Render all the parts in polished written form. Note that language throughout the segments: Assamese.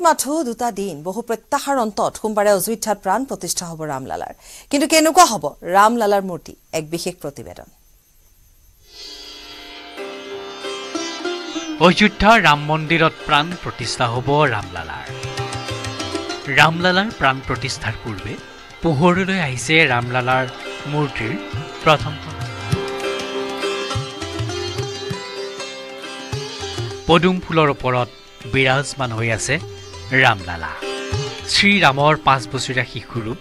মাথো দুটা দিন বহু প্ৰত্যাশাৰ অন্তত সোমবাৰে অযোধ্যাত প্ৰাণ প্ৰতিষ্ঠা হ'ব ৰামলালাৰ কিন্তু কেনেকুৱা হ'ব ৰামলালাৰ মূৰ্তি এক বিশেষ প্ৰতিবেদন অযোধ্যা ৰাম মন্দিৰত প্ৰাণ প্ৰতিষ্ঠা হ'ব ৰামলালাৰ প্ৰাণ প্ৰতিষ্ঠাৰ পূৰ্বে পোহৰলৈ আহিছে ৰামলালাৰ মূৰ্তিৰ প্ৰথম পদুম ফুলৰ ওপৰত বিৰাজমান হৈ আছে ৰামলালা শ্ৰীৰামৰ 5 বছৰীয়া শিশুৰূপ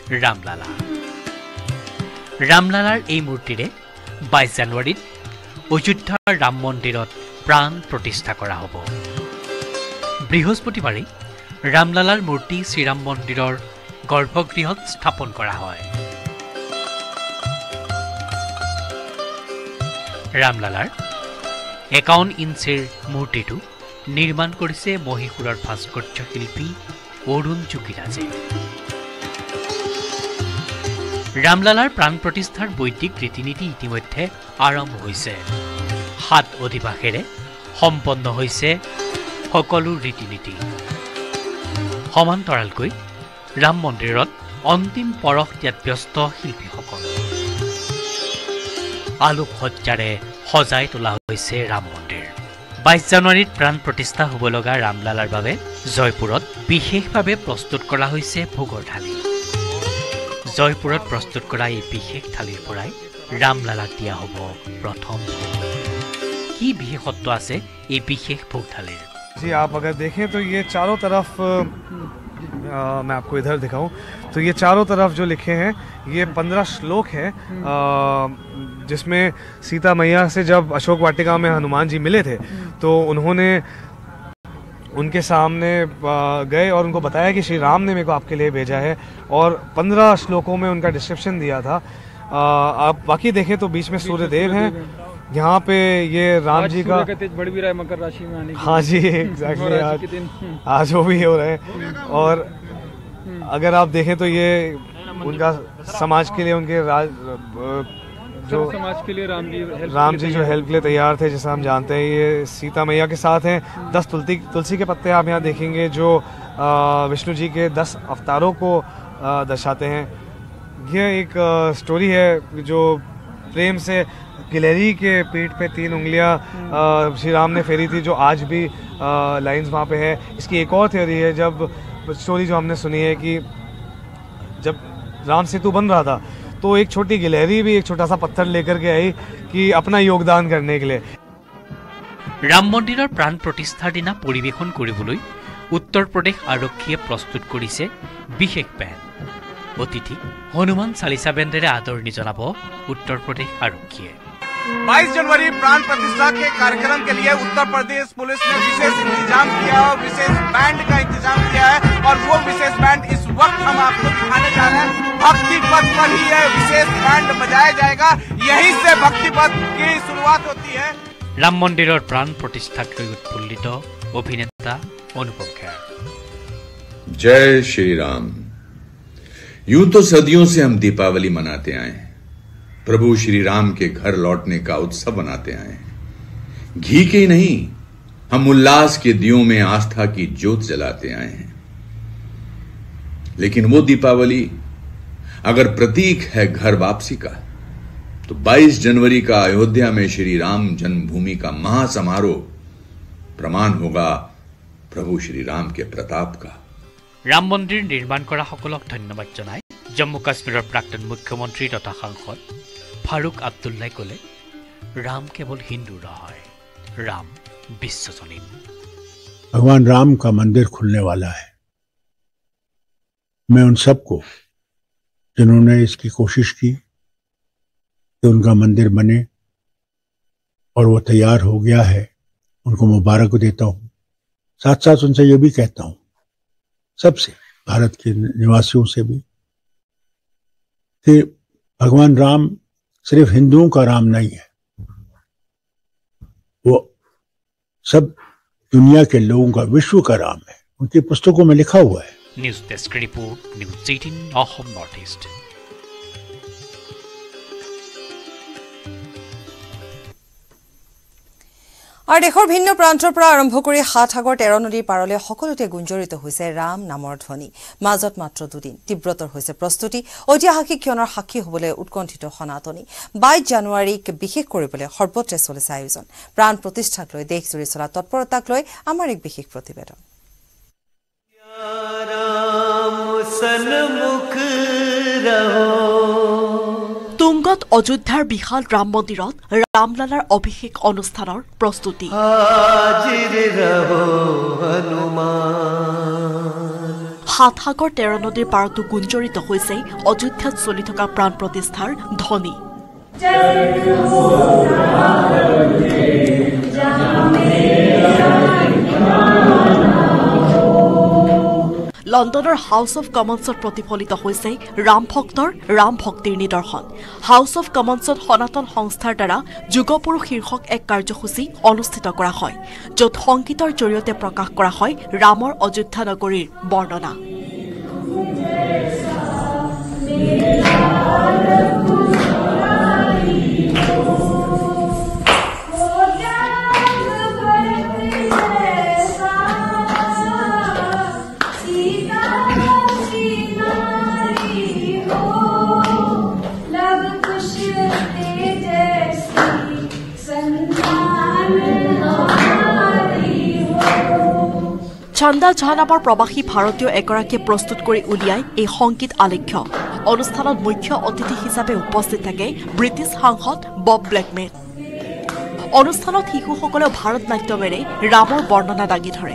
ৰামলালাৰ এই মূৰ্তিৰে 22 জানুৱাৰীত অযোধ্যাৰ ৰাম মন্দিৰত প্ৰাণ প্ৰতিষ্ঠা কৰা হ'ব বৃহস্পতিবাৰে ৰামলালাৰ মূৰ্তি শ্ৰীৰাম মন্দিৰৰ গৰ্ভগৃহত স্থাপন কৰা হয় ৰামলালাৰ 51 ইঞ্চিৰ মূৰ্তিটো নিৰ্মাণ কৰিছে মহীশূৰৰ ভাস্কৰ্য শিল্পী অৰুণ যোগীৰাজে ৰামলালাৰ প্ৰাণ প্ৰতিষ্ঠাৰ বৈদিক ৰীতি-নীতি ইতিমধ্যে আৰম্ভ হৈছে 7 অধিবাসেৰে সম্পন্ন হৈছে সকলো ৰীতি-নীতি সমান্তৰালকৈ ৰাম মন্দিৰত অন্তিম পৰশ দিয়াত ব্যস্ত শিল্পীসকল আলোকসজ্জাৰে সজাই তোলা হৈছে ৰাম মন্দিৰ 22 জানুৱাৰীত প্ৰাণ প্ৰতিষ্ঠা হ'ব লগা ৰামলালাৰ বাবে জয়পুৰত বিশেষভাৱে প্ৰস্তুত কৰা হৈছে ভোগৰ থালি জয়পুৰত প্ৰস্তুত কৰা এই বিশেষ থালিৰ পৰাই ৰামলালাক দিয়া হ'ব প্ৰথম কি বিশেষত্ব আছে এই বিশেষ ভোগ থালিৰ जी आप अगर देखें तो ये चारों तरफ मैं आपको इधर दिखाऊं तो ये चारों तरफ जो लिखे हैं ये 15 श्लोक हैं जिसमें सीता मैया से जब अशोक वाटिका में हनुमान जी मिले थे तो उन्होंने उनके सामने गए और उनको बताया कि श्री राम ने मेरे को आपके लिए भेजा है और 15 श्लोकों में उनका डिस्क्रिप्शन दिया था आप बाकी देखें तो बीच में सूर्यदेव हैं यहाँ पे ये राम जी का बढ़ भी रहा है मकर राशि में आने हाँ जी एग्जैक्टली आज वो भी हो रहे हैं और अगर आप देखें तो ये उनका समाज के लिए उनके जो समाज के लिए राम जी जो हेल्प के लिए तैयार थे जैसा हम जानते हैं ये सीता मैया के साथ हैं 10 तुलसी के पत्ते आप यहाँ देखेंगे जो विष्णु जी के 10 अवतारों को दर्शाते हैं यह एक स्टोरी है जो प्रेम से गिलहरी के पीठ पे 3 उंगलियां श्री राम ने फेरी थी जो आज भी लाइंस वहाँ पे है इसकी एक और थ्योरी है जब स्टोरी जो हमने सुनी है कि जब राम सेतु बन रहा था तो एक छोटी गिलहरी भी एक छोटा सा पत्थर लेकर के आई कि अपना योगदान करने के लिए राम मन्दिৰৰ প্ৰাণ প্ৰতিষ্ঠাৰ দিনা পৰিৱেশন কৰিবলৈ উত্তৰ প্ৰদেশ আৰক্ষীয়ে প্ৰস্তুত কৰিছে বিশেষ বেণ্ড অতিথি হনুমান চালিসা বেণ্ডেৰে আদৰণি জনাব উত্তৰ প্ৰদেশ আৰক্ষীয়ে 22 जनवरी प्राण प्रतिष्ठा के कार्यक्रम के लिए उत्तर प्रदेश पुलिस ने विशेष इंतजाम किया और विशेष बैंड का इंतजाम किया है और वो विशेष बैंड इस वक्त हम आपको दिखाने जा रहे हैं भक्ति पथ पर ही यह विशेष बैंड बजाया जाएगा यहीं से भक्ति पथ की शुरुआत होती है राम मंदिৰৰ प्राण प्रतिष्ठाक লৈ উৎফুল্লিত অভিনেতা অনুপম খেৰ जय श्री राम यूं तो सदियों से हम दीपावली मनाते आए हैं प्रभु श्री राम के घर लौटने का उत्सव मनाते आए हैं घी के नहीं हम उल्लास के दियों में आस्था की ज्योत जलाते आए हैं लेकिन वो दीपावली अगर प्रतीक है घर वापसी का तो 22 जनवरी का अयोध्या में श्री राम जन्मभूमि का महासमारोह प्रमाण होगा प्रभु श्री राम के प्रताप का राम मंदिर निर्माण কৰা সকলক ধন্যবাদ জনাই जम्मू काश्मीर प्राक्तन मुख्यमंत्री तथा सांसद फारूक अब्दुल्लाह कले राम केवल हिंदू रहा राम विश्वजनीन भगवान राम का मंदिर खुलने वाला है मैं उन सबको जिन्होंने इसकी कोशिश की कि उनका मंदिर बने और वो तैयार हो गया है उनको मुबारक देता हूं साथ साथ उनसे ये भी कहता हूं सबसे भारत के निवासियों से भी कि भगवान राम सिर्फ हिंदुओं का राम नहीं है वो सब दुनिया के लोगों का विश्व का राम है उनकी पुस्तकों में लिखा हुआ है news desk report news 18 Assam north east আৰু দেশৰ ভিন্ন প্ৰান্তৰ পৰা আৰম্ভ কৰি সাতসাগৰ 13 নদীৰ পাৰলৈ সকলোতে গুঞ্জৰিত হৈছে ৰাম নামৰ ধ্বনি মাজত মাত্ৰ দুদিন তীব্ৰতৰ হৈছে প্ৰস্তুতি ঐতিহাসিক ক্ষণৰ সাক্ষী হ'বলৈ উৎকণ্ঠিত সনাতনী 22 জানুৱাৰীক বিশেষ কৰিবলৈ সৰ্বত্ৰে চলিছে আয়োজন প্ৰাণ প্ৰতিষ্ঠাক লৈ দেশজুৰি চলা তৎপৰতাক লৈ আমাৰ এক বিশেষ প্ৰতিবেদন তুংগত অযোধ্যাৰ বিশাল ৰাম মন্দিৰত ৰামলালাৰ অভিষেক অনুষ্ঠানৰ প্ৰস্তুতি সাতসাগৰ 13 নদীৰ পাৰতো গুঞ্জৰিত হৈছে অযোধ্যাত চলি থকা প্ৰাণ প্ৰতিষ্ঠাৰ ধ্বনি লণ্ডনৰ হাউচ অফ কমন্সত প্ৰতিফলিত হৈছে ৰাম ভক্তৰ ৰাম ভক্তিৰ নিদৰ্শন হাউচ অফ কমন্সত সনাতন সংস্থাৰ দ্বাৰা যুগপুৰুষ শীৰ্ষক এক কাৰ্যসূচী অনুষ্ঠিত কৰা হয় য'ত সংগীতৰ জৰিয়তে প্ৰকাশ কৰা হয় ৰামৰ অযোধ্যা নগৰীৰ বৰ্ণনা চন্দা ঝা নামৰ প্ৰবাসী ভাৰতীয় এগৰাকীয়ে প্ৰস্তুত কৰি উলিয়াই এই সংগীত আলেখ্য অনুষ্ঠানত মুখ্য অতিথি হিচাপে উপস্থিত থাকে ব্ৰিটিছ সাংসদ বব ব্লেকমেন অনুষ্ঠানত শিশুসকলেও ভাৰত নাট্যমেৰে ৰামৰ বৰ্ণনা দাঙি ধৰে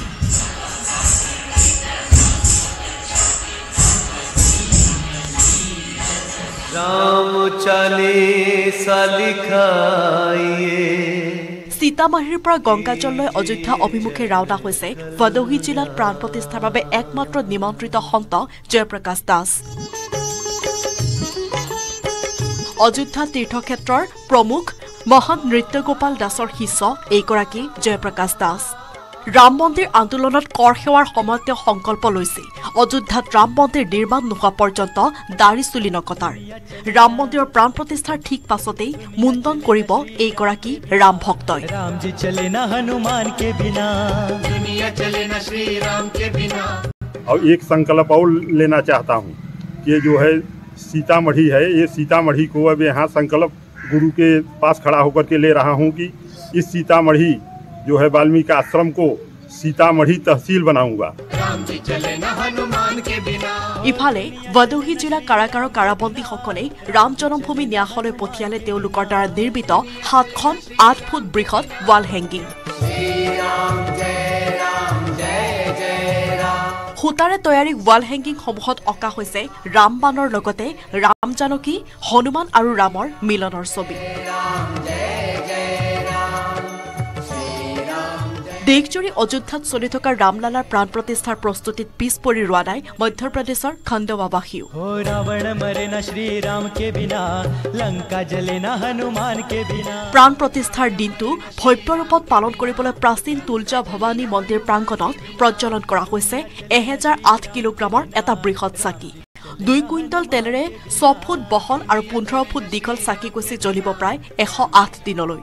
राम चालीसा लिखाइए सीतामाहीर পৰা গংগাজললৈ অযোধ্যা অভিমুখে ৰাওনা হৈছে ভদোহী জিলাত প্ৰাণ প্ৰতিষ্ঠাৰ বাবে একমাত্ৰ নিমন্ত্ৰিত সন্ত জয়প্ৰকাশ দাস অযোধ্যা তীৰ্থক্ষেত্ৰৰ প্ৰমুখ মহান নৃত্যগোপাল দাসৰ শিষ্য এইগৰাকী জয়প্ৰকাশ দাস ৰাম মন্দিৰ আন্দোলনত কৰ সেৱাৰ সময়ত তেওঁ সংকল্প লৈছিল অযোধ্যাত ৰাম মন্দিৰ নিৰ্মাণ নোহোৱা পৰ্যন্ত দাড়ি চুলি নকটাৰ ৰাম মন্দিৰৰ প্ৰাণ প্ৰতিষ্ঠাৰ ঠিক পাছতেই মুণ্ডন কৰিব এইগৰাকী ৰাম ভক্তই रामजी चले ना हनुमान के बिना दुनिया चले ना श्री राम के बिना और एक संकल्प और लेना चाहता हूँ कि जो है सीतामढ़ी है ये सीतामढ़ी को अब यहाँ संकल्प गुरु के पास खड़ा होकर के ले रहा हूँ कि इस सीतामढ़ी जो है वाल्मीकि आश्रम को सीतामढ़ी तहसील बनाऊंगा ইফালে ভদোহী জিলা কাৰাগাৰৰ কাৰাবন্দীসকলে ৰাম জন্মভূমি ন্যাসলৈ পঠিয়ালে তেওঁলোকৰ দ্বাৰা নিৰ্মিত 7খন 8 ফুট বৃহৎ ৱাল হেংগিং সূতাৰে তৈয়াৰী ৱাল হেংগিং সমূহত অঁকা হৈছে ৰাম বানৰ লগতে ৰাম জানকী হনুমান আৰু ৰামৰ মিলনৰ ছবি দেশজুৰি অযোধ্যাত চলি থকা ৰামলালাৰ প্ৰাণ প্ৰতিষ্ঠাৰ প্ৰস্তুতিত পিছ পৰি ৰোৱা নাই মধ্যপ্ৰদেশৰ খণ্ডৱাবাসীও প্ৰাণ প্ৰতিষ্ঠাৰ দিনটো ভব্য ৰূপত পালন কৰিবলৈ প্ৰাচীন তুলজা ভৱানী মন্দিৰ প্ৰাংগণত প্ৰজ্বলন কৰা হৈছে 1008 কিলোগ্ৰামৰ এটা বৃহৎ চাকি 2 কুইণ্টল তেলেৰে 6 ফুট বহল আৰু 15 ফুট দীঘল চাকিগছি জ্বলিব প্ৰায় 108 দিনলৈ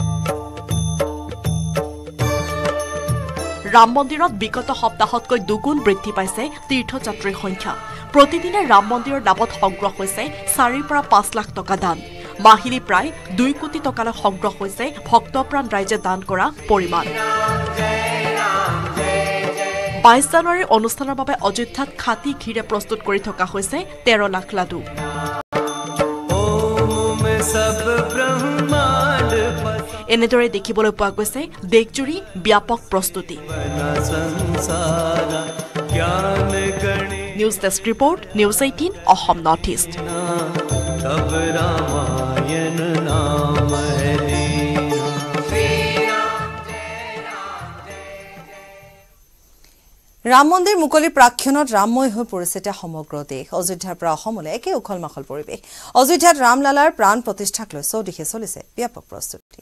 ৰাম মন্দিৰত বিগত সপ্তাহতকৈ দুগুণ বৃদ্ধি পাইছে তীৰ্থযাত্ৰীৰ সংখ্যা প্ৰতিদিনে ৰাম মন্দিৰৰ নামত সংগ্ৰহ হৈছে 4 পৰা 5 লাখ টকা দান মাহিলী প্ৰায় 2 কোটি টকালৈ সংগ্ৰহ হৈছে ভক্তপ্ৰাণ ৰাইজে দান কৰা পৰিমাণ 22 জানুৱাৰীৰ অনুষ্ঠানৰ বাবে অযোধ্যাত খাটি ঘিৰে প্ৰস্তুত কৰি থকা হৈছে 13 লাখ লাডু এনেদৰে দেখিবলৈ পোৱা গৈছে দেশজুৰি ব্যাপক প্ৰস্তুতি news desk report news 18 Assam north east Ram মন্দিৰ মুকলি প্ৰাক্ষণত ৰামময় হৈ পৰিছে সমগ্ৰ দেশ অযোধ্যাৰ পৰা অসমলৈ একে উখল মাখল পৰিৱেশ অযোধ্যাত ৰামলালাৰ প্ৰাণ প্ৰতিষ্ঠাক লৈ চৌদিশে চলিছে ব্যাপক প্ৰস্তুতি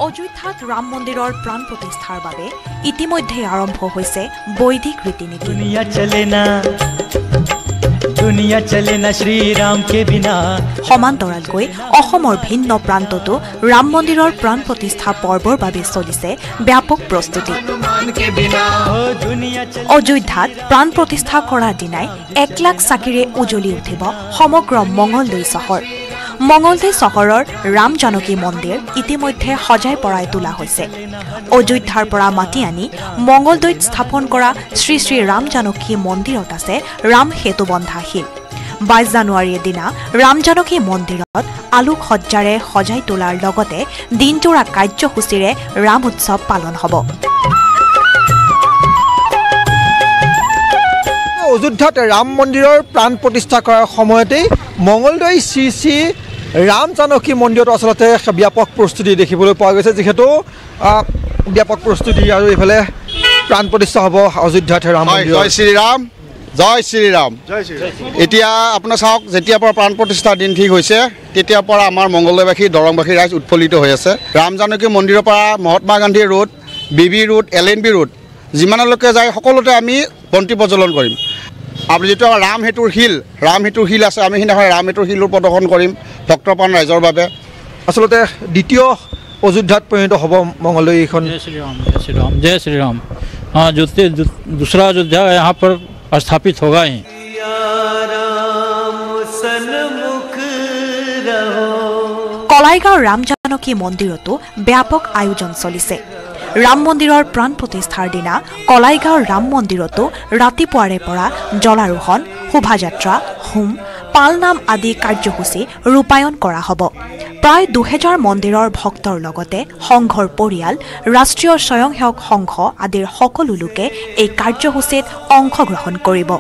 অযোধ্যাত ৰাম মন্দিৰৰ প্ৰাণ প্ৰতিষ্ঠাৰ বাবে ইতিমধ্যে আৰম্ভ হৈছে বৈদিক ৰীতি-নীতি। दुनिया चले ना श्री राम के बिना। সমান্তৰালকৈ অসমৰ ভিন্ন প্ৰান্ততো ৰাম মন্দিৰৰ প্ৰাণ প্ৰতিষ্ঠা পৰ্বৰ বাবে চলিছে ব্যাপক প্ৰস্তুতি। অযোধ্যাত প্ৰাণ প্ৰতিষ্ঠা কৰাৰ দিনাই 1 লাখ চাকিৰে উজ্বলি উঠিব সমগ্ৰ মঙলদৈ চহৰ। মঙলদৈ চহৰৰ ৰাম জানকী মন্দিৰ ইতিমধ্যে সজাই পৰাই তোলা হৈছে। অযোধ্যাৰ পৰা মাতি আনি মঙলদৈত স্থাপন কৰা শ্ৰী শ্ৰী ৰাম জানকী মন্দিৰত আছে ৰাম সেতু বন্ধা শিল। 22 জানুৱাৰীৰ দিনা ৰাম জানকী মন্দিৰত আলোক সজ্জাৰে সজাই তোলাৰ লগতে দিনজোৰা কাৰ্যসূচীৰে ৰাম উৎসৱ পালন হ'ব। অযোধ্যাত ৰাম মন্দিৰৰ প্ৰাণ প্ৰতিষ্ঠা কৰাৰ সময়তেই মঙলদৈ শ্ৰী শ্ৰী ৰাম জানকী মন্দিৰত আচলতে ব্যাপক প্ৰস্তুতি দেখিবলৈ পোৱা গৈছে, যিহেতু ব্যাপক প্ৰস্তুতি আৰু এইফালে প্ৰাণ প্ৰতিষ্ঠা হ'ব অযোধ্যাত ৰাম মন্দিৰ। জয় শ্ৰীৰাম, জয় শ্ৰীৰাম। এতিয়া আপোনাৰ চাওক, যেতিয়াৰ পৰা প্ৰাণ প্ৰতিষ্ঠাৰ দিন ঠিক হৈছে তেতিয়াৰ পৰা আমাৰ মঙলদৈবাসী দৰংবাসী ৰাইজ উৎফুল্লিত হৈ আছে। ৰাম জানকী মন্দিৰৰ পৰা Mahatma Gandhi road, BB road, LNB road যিমানলৈকে যায় সকলোতে আমি বন্তি প্ৰজ্বলন কৰিম। আৰু যিটো আমাৰ ৰাম সেতুৰ শিল আছে, আমি সেইদিনাখন ৰাম সেতুৰ শিলো প্ৰদৰ্শন কৰিম ভক্তপ্ৰাণ ৰাইজৰ বাবে। আচলতে দ্বিতীয় অযোধ্যাত পৰিণত হ'ব মঙলদৈ এইখন। जय श्री राम, जय श्री राम, जय श्री राम। हाँ, दूसरा अयोध्या यहाँ पर स्थापित होगा ही। কলাইগাঁৱৰ ৰাম জানকী মন্দিৰতো ব্যাপক আয়োজন চলিছে। ৰাম মন্দিৰৰ প্ৰাণ প্ৰতিষ্ঠাৰ দিনা কলাইগাঁৱৰ ৰাম মন্দিৰতো ৰাতিপুৱাৰে পৰা জলাৰোহণ, শোভাযাত্ৰা, হোম, পালনাম আদি কাৰ্যসূচী ৰূপায়ণ কৰা হ'ব। প্ৰায় 2000 মন্দিৰৰ ভক্তৰ লগতে সংঘৰ পৰিয়াল, ৰাষ্ট্ৰীয় স্বয়ংসেৱক সংঘ আদিৰ সকলো লোকে এই কাৰ্যসূচীত অংশগ্ৰহণ কৰিব।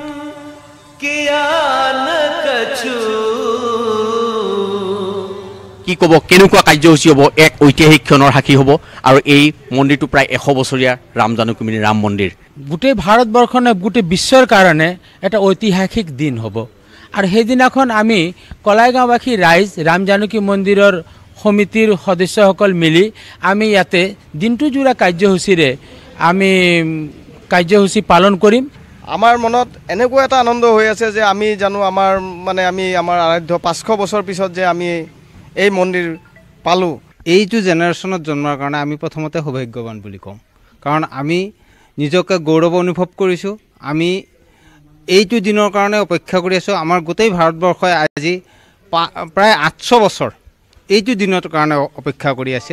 কি ক'ব, কেনেকুৱা কাৰ্যসূচী হ'ব, এক ঐতিহাসিক ক্ষণৰ সাক্ষী হ'ব। আৰু এই মন্দিৰটো প্ৰায় 100 বছৰীয়া ৰাম জানকী ৰাম মন্দিৰ। গোটেই ভাৰতবৰ্ষ নে গোটেই বিশ্বৰ কাৰণে এটা ঐতিহাসিক দিন হ'ব। আৰু সেইদিনাখন আমি কলাইগাঁওবাসী ৰাইজ ৰাম জানকী মন্দিৰৰ সমিতিৰ সদস্যসকল মিলি আমি ইয়াতে দিনটো জোৰা কাৰ্যসূচীৰে আমি কাৰ্যসূচী পালন কৰিম। আমাৰ মনত এনেকুৱা এটা আনন্দ হৈ আছে যে আমি জানো আমাৰ আৰাধ্য 500 বছৰ পিছত যে আমি এই মন্দিৰ পালোঁ। এইটো জেনেৰেশ্যনত জন্মৰ কাৰণে আমি প্ৰথমতে সৌভাগ্যৱান বুলি ক'ম, কাৰণ আমি নিজকে গৌৰৱ অনুভৱ কৰিছোঁ। আমি এইটো দিনৰ কাৰণে অপেক্ষা কৰি আছোঁ। আমাৰ গোটেই ভাৰতবৰ্ষই আজি প্ৰায় 800 বছৰ এইটো দিনৰ কাৰণে অপেক্ষা কৰি আছিল।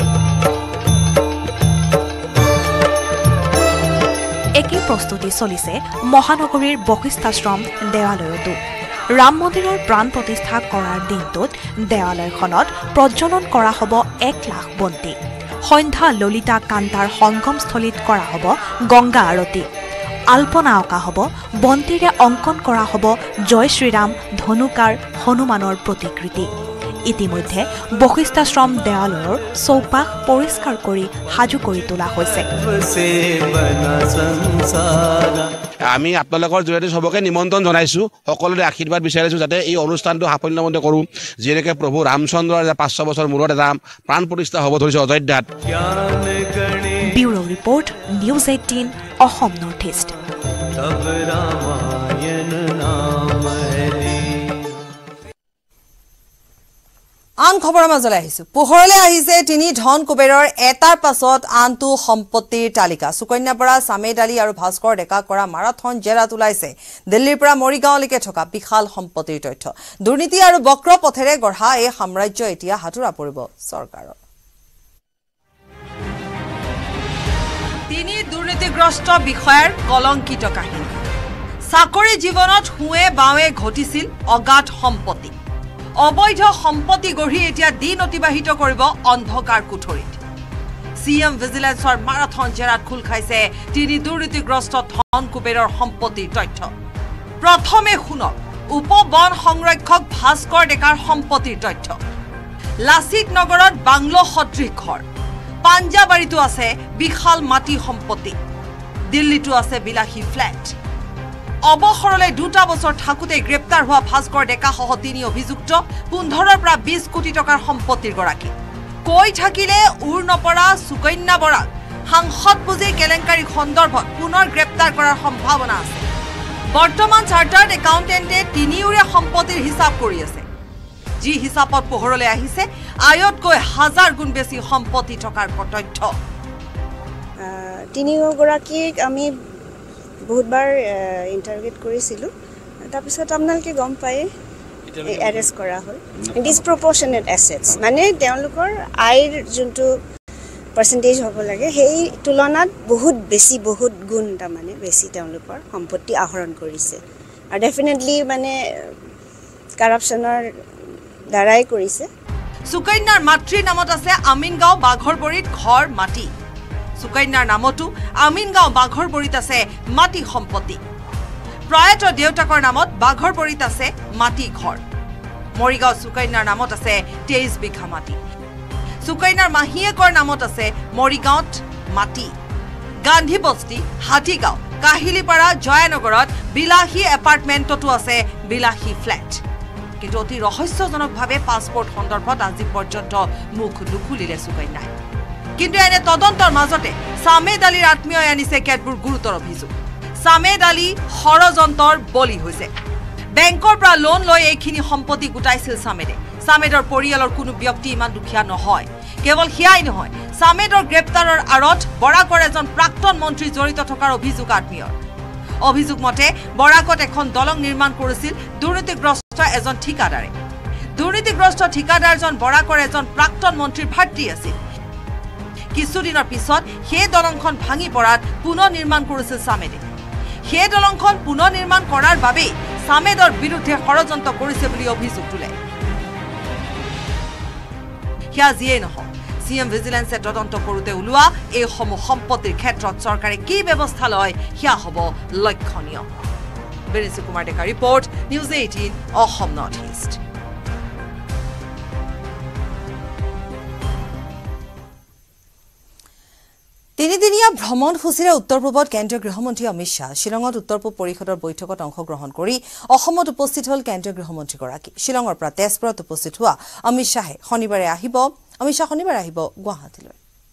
একেই প্ৰস্তুতি চলিছে মহানগৰীৰ বশিষ্ঠাশ্ৰম দেৱালয়তো। ৰাম মন্দিৰৰ প্ৰাণ প্ৰতিষ্ঠা কৰাৰ দিনটোত দেৱালয়খনত প্ৰজ্বলন কৰা হ'ব 1 লাখ বন্তি। সন্ধ্যা ললিতা কান্তাৰ সংগমস্থলীত কৰা হ'ব গংগা আৰতি। আল্পনা অঁকা হ'ব, বন্তিৰে অংকন কৰা হ'ব জয় শ্ৰীৰাম, ধনুকাৰ, হনুমানৰ প্ৰতিকৃতি। ইতিমধ্যে বশিষ্ঠাশ্ৰম দেৱালয়ৰ চৌপাশ পৰিষ্কাৰ কৰি সাজু কৰি তোলা হৈছে। আমি আপোনালোকৰ জৰিয়তে সবকে নিমন্ত্ৰণ জনাইছোঁ, সকলোৰে আশীৰ্বাদ বিচাৰিছোঁ যাতে এই অনুষ্ঠানটো সাফল্যমণ্ডিত কৰোঁ। যেনেকৈ প্ৰভু ৰামচন্দ্ৰৰ 500 বছৰ মূৰত এটা প্ৰাণ প্ৰতিষ্ঠা হ'ব ধৰিছে অযোধ্যাত। Bureau report, news 18 Assam north east. আন খবৰৰ মাজলৈ আহিছো। পোহৰলৈ আহিছে 3 ধন কুবেৰৰ এটাৰ পাছত আনটো সম্পত্তিৰ তালিকা। সুকন্যাৰ পৰা সামেদ আলী আৰু ভাস্কৰ ডেকা কৰা মাৰাথন জেৰাত ওলাইছে দিল্লীৰ পৰা মৰিগাঁৱলৈকে থকা বিশাল সম্পত্তিৰ তথ্য। দুৰ্নীতি আৰু বক্ৰ পথেৰে গঢ়া এই সাম্ৰাজ্য এতিয়া হাতোৰা পৰিব চৰকাৰৰ। 3 দুৰ্নীতিগ্ৰস্ত বিষয়াৰ কলংকিত কাহিনী। চাকৰি জীৱনত হুৱে বাৱে ঘটিছিল অগাধ সম্পত্তি। অবৈধ সম্পত্তি গঢ়ি এতিয়া দিন অতিবাহিত কৰিব অন্ধকাৰ কুঠৰিত। CM ভিজিলেন্সৰ মাৰাথন জেৰাত খোল খাইছে 3 দুৰ্নীতিগ্ৰস্ত ধন কুবেৰৰ সম্পত্তিৰ তথ্য। প্ৰথমে শুনক উপ বন সংৰক্ষক ভাস্কৰ ডেকাৰ সম্পত্তিৰ তথ্য। লাচিত নগৰত বাংলো সদৃশ ঘৰ, পাঞ্জাবাৰীতো আছে বিশাল মাটি সম্পত্তি, দিল্লীতো আছে বিলাসী ফ্লেট। অৱসৰলৈ 2টা বছৰ থাকোঁতে গ্ৰেপ্তাৰ হোৱা ভাস্কৰ ডেকা সহ 3 অভিযুক্ত 15 পৰা 20 কোটি টকাৰ সম্পত্তিৰ গৰাকী। কৈ থাকিলে উৰ নপৰা সুকন্যা বৰাক সাংসদ পুঁজিৰ কেলেংকাৰী সন্দৰ্ভত পুনৰ গ্ৰেপ্তাৰ কৰাৰ সম্ভাৱনা আছে। বৰ্তমান চাৰ্টাৰ্ড একাউণ্টেণ্টে তিনিওৰে সম্পত্তিৰ হিচাপ কৰি আছে, যি হিচাপত পোহৰলৈ আহিছে আয়তকৈ 1000 গুণ বেছি সম্পত্তি থকাৰ তথ্য। তিনিগৰাকীক আমি বহুতবাৰ ইণ্টাৰগেট কৰিছিলোঁ, তাৰপিছত আপোনালোকে গম পায় এৰেষ্ট কৰা হ'ল। ডিছপ্ৰপৰ্চনেট এছেটছ মানে তেওঁলোকৰ আয়ৰ যোনটো পাৰ্চেণ্টেজ হ'ব লাগে সেই তুলনাত বহুত বেছি, বহুত গুণ তাৰমানে বেছি তেওঁলোকৰ সম্পত্তি আহৰণ কৰিছে। আৰু ডেফিনেটলি মানে কাৰাপশ্যনৰ দ্বাৰাই কৰিছে। সুকন্যাৰ মাতৃৰ নামত আছে আমিনগাঁও বাঘৰবৰীত ঘৰ মাটি। সুকন্যাৰ নামতো আমিনগাঁও বাঘৰবৰীত আছে মাটি সম্পত্তি। প্ৰয়াত দেউতাকৰ নামত বাঘৰবৰীত আছে মাটি ঘৰ। মৰিগাঁও সুকন্যাৰ নামত আছে 23 বিঘা মাটি। সুকন্যাৰ মাহীয়েকৰ নামত আছে মৰিগাঁৱত মাটি। গান্ধী বস্তি, হাতীগাঁও, কাহিলিপাৰা, জয়ানগৰত বিলাসী এপাৰ্টমেণ্টতো আছে বিলাসী ফ্লেট। কিন্তু অতি ৰহস্যজনকভাৱে পাছপৰ্ট সন্দৰ্ভত আজি পৰ্যন্ত মুখ নুখুলিলে সুকন্যাই। কিন্তু এনে তদন্তৰ মাজতে সামেদ আলীৰ আত্মীয়ই আনিছে কেতবোৰ গুৰুতৰ অভিযোগ। সামেদ আলী ষড়যন্ত্ৰৰ বলি হৈছে। বেংকৰ পৰা লোন লৈ এইখিনি সম্পত্তি গোটাইছিল সামেদে। সামেদৰ পৰিয়ালৰ কোনো ব্যক্তি ইমান দুখীয়া নহয়। কেৱল সেয়াই নহয়, সামেদৰ গ্ৰেপ্তাৰৰ আঁৰত বৰাকৰ এজন প্ৰাক্তন মন্ত্ৰী জড়িত থকাৰ অভিযোগ আত্মীয়ৰ। অভিযোগ মতে বৰাকত এখন দলং নিৰ্মাণ কৰিছিল দুৰ্নীতিগ্ৰস্ত এজন ঠিকাদাৰে। দুৰ্নীতিগ্ৰস্ত ঠিকাদাৰজন বৰাকৰ এজন প্ৰাক্তন মন্ত্ৰীৰ ভাতৃ আছিল। কিছুদিনৰ পিছত সেই দলংখন ভাঙি পৰাত পুনৰ নিৰ্মাণ কৰিছিল সামেদে। সেই দলংখন পুনৰ নিৰ্মাণ কৰাৰ বাবেই সামেদৰ বিৰুদ্ধে ষড়যন্ত্ৰ কৰিছে বুলি অভিযোগ তোলে। সেয়া যিয়েই নহওক, CM ভিজিলেন্সে তদন্ত কৰোঁতে ওলোৱা এইসমূহ সম্পত্তিৰ ক্ষেত্ৰত চৰকাৰে কি ব্যৱস্থা লয় সেয়া হ'ব লক্ষণীয়। Biranchi Kumar Deka report, news 18 Assam north east. তিনিদিনীয়া ভ্ৰমণসূচীৰে উত্তৰ পূবত কেন্দ্ৰীয় গৃহমন্ত্ৰী অমিত শ্বাহ শ্বিলঙত উত্তৰ পূব পৰিষদৰ বৈঠকত অংশগ্ৰহণ কৰি অসমত উপস্থিত হ'ল কেন্দ্ৰীয় গৃহমন্ত্ৰীগৰাকী। শ্বিলঙৰ পৰা তেজপুৰত উপস্থিত হোৱা অমিত শ্বাহে শনিবাৰে আহিব গুৱাহাটীলৈ।